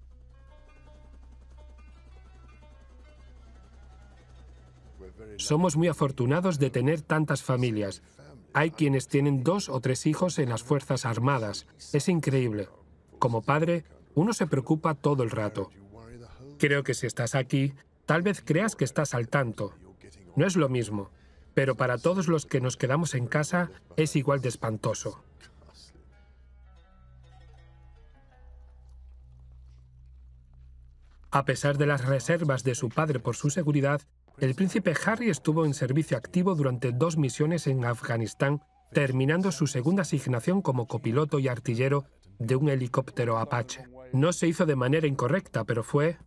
Somos muy afortunados de tener tantas familias. Hay quienes tienen 2 o 3 hijos en las Fuerzas Armadas. Es increíble. Como padre, uno se preocupa todo el rato. Creo que si estás aquí, tal vez creas que estás al tanto. No es lo mismo, pero para todos los que nos quedamos en casa es igual de espantoso. A pesar de las reservas de su padre por su seguridad, el príncipe Harry estuvo en servicio activo durante 2 misiones en Afganistán, terminando su segunda asignación como copiloto y artillero de un helicóptero Apache. No se hizo de manera incorrecta, pero fue...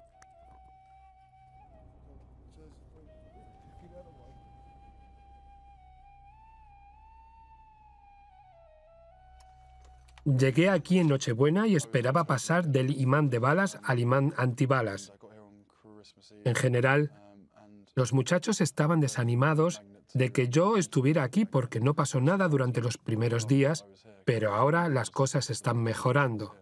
Llegué aquí en Nochebuena y esperaba pasar del imán de balas al imán antibalas. En general, los muchachos estaban desanimados de que yo estuviera aquí porque no pasó nada durante los primeros días, pero ahora las cosas están mejorando.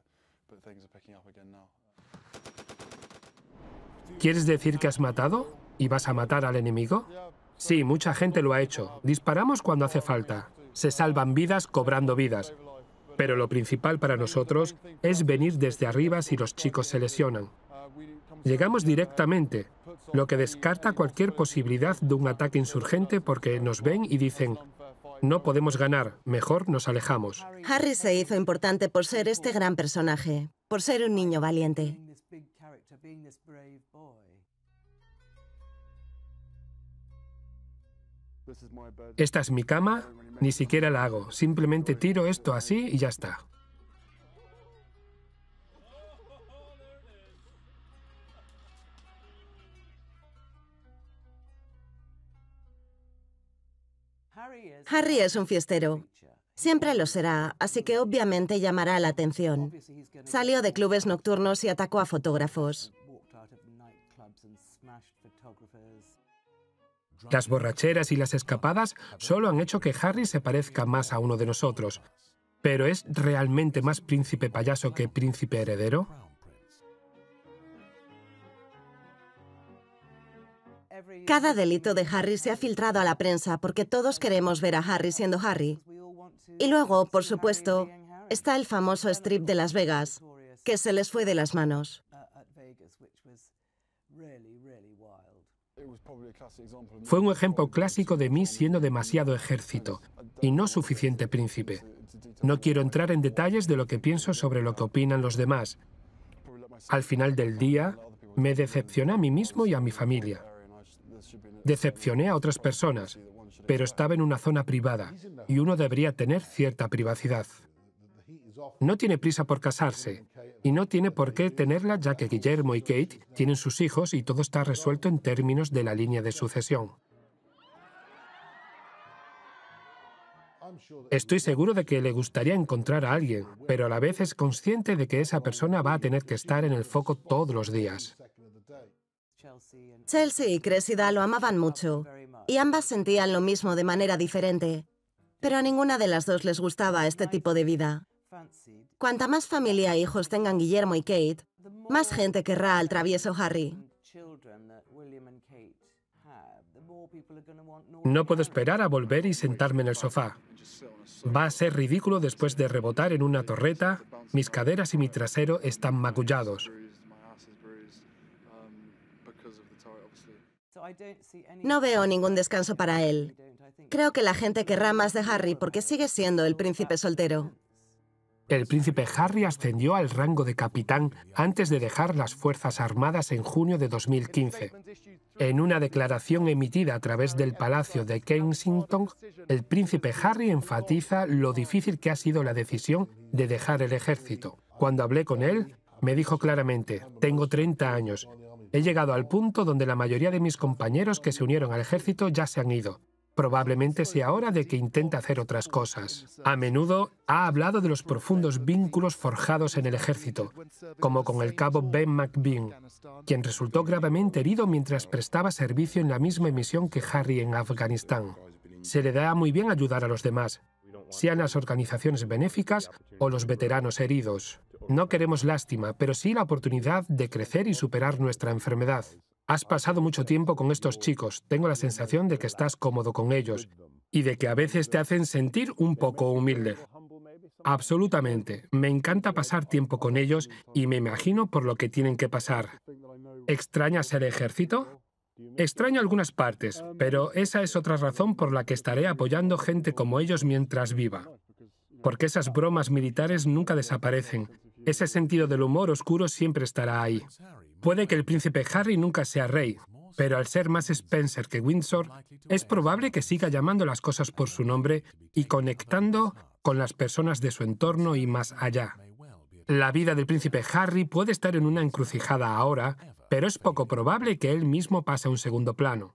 ¿Quieres decir que has matado? ¿Y vas a matar al enemigo? Sí, mucha gente lo ha hecho. Disparamos cuando hace falta. Se salvan vidas cobrando vidas. Pero lo principal para nosotros es venir desde arriba si los chicos se lesionan. Llegamos directamente, lo que descarta cualquier posibilidad de un ataque insurgente porque nos ven y dicen, no podemos ganar, mejor nos alejamos. Harry se hizo importante por ser este gran personaje, por ser un niño valiente. Esta es mi cama, ni siquiera la hago, simplemente tiro esto así y ya está. Harry es un fiestero. Siempre lo será, así que obviamente llamará la atención. Salió de clubes nocturnos y atacó a fotógrafos. Las borracheras y las escapadas solo han hecho que Harry se parezca más a uno de nosotros. ¿Pero es realmente más príncipe payaso que príncipe heredero? Cada delito de Harry se ha filtrado a la prensa porque todos queremos ver a Harry siendo Harry. Y luego, por supuesto, está el famoso strip de Las Vegas, que se les fue de las manos. Fue un ejemplo clásico de mí siendo demasiado ejército y no suficiente príncipe. No quiero entrar en detalles de lo que pienso sobre lo que opinan los demás. Al final del día, me decepcioné a mí mismo y a mi familia. Decepcioné a otras personas. pero estaba en una zona privada, y uno debería tener cierta privacidad. No tiene prisa por casarse, y no tiene por qué tenerla ya que Guillermo y Kate tienen sus hijos y todo está resuelto en términos de la línea de sucesión. Estoy seguro de que le gustaría encontrar a alguien, pero a la vez es consciente de que esa persona va a tener que estar en el foco todos los días. Chelsea y Cressida lo amaban mucho, y ambas sentían lo mismo de manera diferente, pero a ninguna de las dos les gustaba este tipo de vida. Cuanta más familia e hijos tengan Guillermo y Kate, más gente querrá al travieso Harry. No puedo esperar a volver y sentarme en el sofá. Va a ser ridículo después de rebotar en una torreta. Mis caderas y mi trasero están magullados. No veo ningún descanso para él. Creo que la gente querrá más de Harry porque sigue siendo el príncipe soltero. El príncipe Harry ascendió al rango de capitán antes de dejar las Fuerzas Armadas en junio de 2015. En una declaración emitida a través del Palacio de Kensington, el príncipe Harry enfatiza lo difícil que ha sido la decisión de dejar el ejército. Cuando hablé con él, me dijo claramente: tengo 30 años. He llegado al punto donde la mayoría de mis compañeros que se unieron al ejército ya se han ido. Probablemente sea hora de que intente hacer otras cosas. A menudo ha hablado de los profundos vínculos forjados en el ejército, como con el cabo Ben McBean, quien resultó gravemente herido mientras prestaba servicio en la misma misión que Harry en Afganistán. Se le da muy bien ayudar a los demás, sean las organizaciones benéficas o los veteranos heridos. No queremos lástima, pero sí la oportunidad de crecer y superar nuestra enfermedad. Has pasado mucho tiempo con estos chicos. Tengo la sensación de que estás cómodo con ellos y de que a veces te hacen sentir un poco humilde. Absolutamente. Me encanta pasar tiempo con ellos y me imagino por lo que tienen que pasar. ¿Extrañas el ejército? Extraño algunas partes, pero esa es otra razón por la que estaré apoyando gente como ellos mientras viva. Porque esas bromas militares nunca desaparecen. Ese sentido del humor oscuro siempre estará ahí. Puede que el príncipe Harry nunca sea rey, pero al ser más Spencer que Windsor, es probable que siga llamando las cosas por su nombre y conectando con las personas de su entorno y más allá. La vida del príncipe Harry puede estar en una encrucijada ahora, pero es poco probable que él mismo pase a un segundo plano.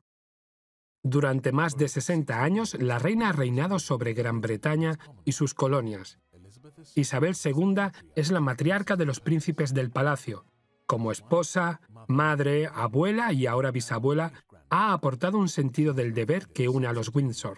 Durante más de 60 años, la reina ha reinado sobre Gran Bretaña y sus colonias. Isabel II es la matriarca de los príncipes del palacio. Como esposa, madre, abuela y ahora bisabuela, ha aportado un sentido del deber que une a los Windsor.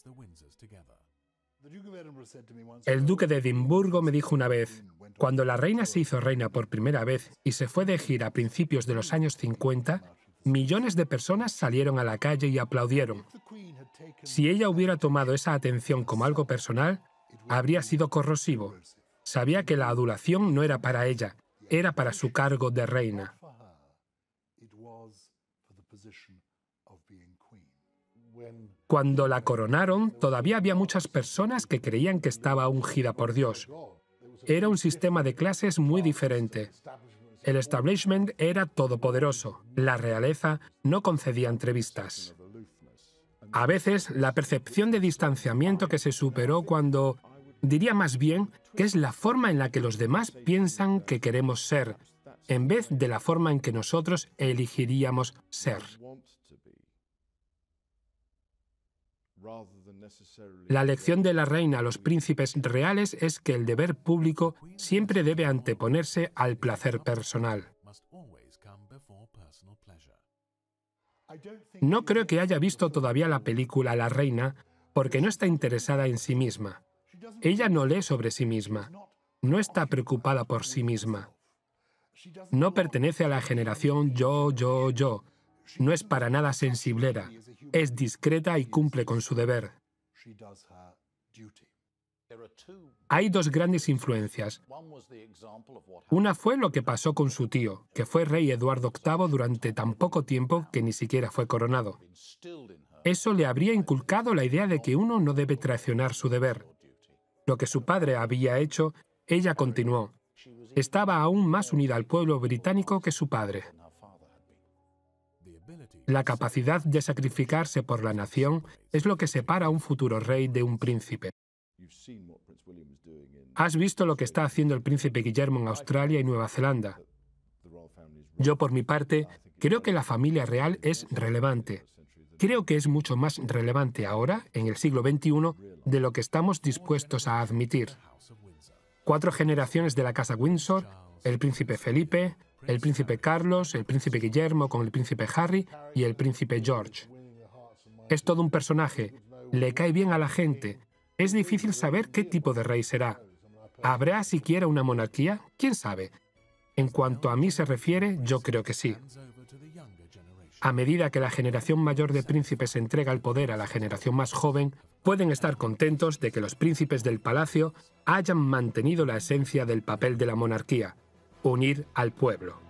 El duque de Edimburgo me dijo una vez: cuando la reina se hizo reina por primera vez y se fue de gira a principios de los años 50, millones de personas salieron a la calle y aplaudieron. Si ella hubiera tomado esa atención como algo personal, habría sido corrosivo. Sabía que la adulación no era para ella, era para su cargo de reina. Cuando la coronaron, todavía había muchas personas que creían que estaba ungida por Dios. Era un sistema de clases muy diferente. El establishment era todopoderoso. La realeza no concedía entrevistas. A veces, la percepción de distanciamiento que se superó cuando, diría más bien, que es la forma en la que los demás piensan que queremos ser, en vez de la forma en que nosotros elegiríamos ser. La lección de la reina a los príncipes reales es que el deber público siempre debe anteponerse al placer personal. No creo que haya visto todavía la película La Reina porque no está interesada en sí misma. Ella no lee sobre sí misma. No está preocupada por sí misma. No pertenece a la generación yo. No es para nada sensiblera. Es discreta y cumple con su deber. Hay dos grandes influencias. Una fue lo que pasó con su tío, que fue rey Eduardo VIII durante tan poco tiempo que ni siquiera fue coronado. Eso le habría inculcado la idea de que uno no debe traicionar su deber. Lo que su padre había hecho, ella continuó. Estaba aún más unida al pueblo británico que su padre. La capacidad de sacrificarse por la nación es lo que separa a un futuro rey de un príncipe. Has visto lo que está haciendo el príncipe Guillermo en Australia y Nueva Zelanda. Yo, por mi parte, creo que la familia real es relevante. Creo que es mucho más relevante ahora, en el siglo XXI, de lo que estamos dispuestos a admitir. 4 generaciones de la Casa Windsor, el príncipe Felipe, el príncipe Carlos, el príncipe Guillermo con el príncipe Harry y el príncipe George. Es todo un personaje, le cae bien a la gente. Es difícil saber qué tipo de rey será. ¿Habrá siquiera una monarquía? ¿Quién sabe? En cuanto a mí se refiere, yo creo que sí. A medida que la generación mayor de príncipes entrega el poder a la generación más joven, pueden estar contentos de que los príncipes del palacio hayan mantenido la esencia del papel de la monarquía: unir al pueblo.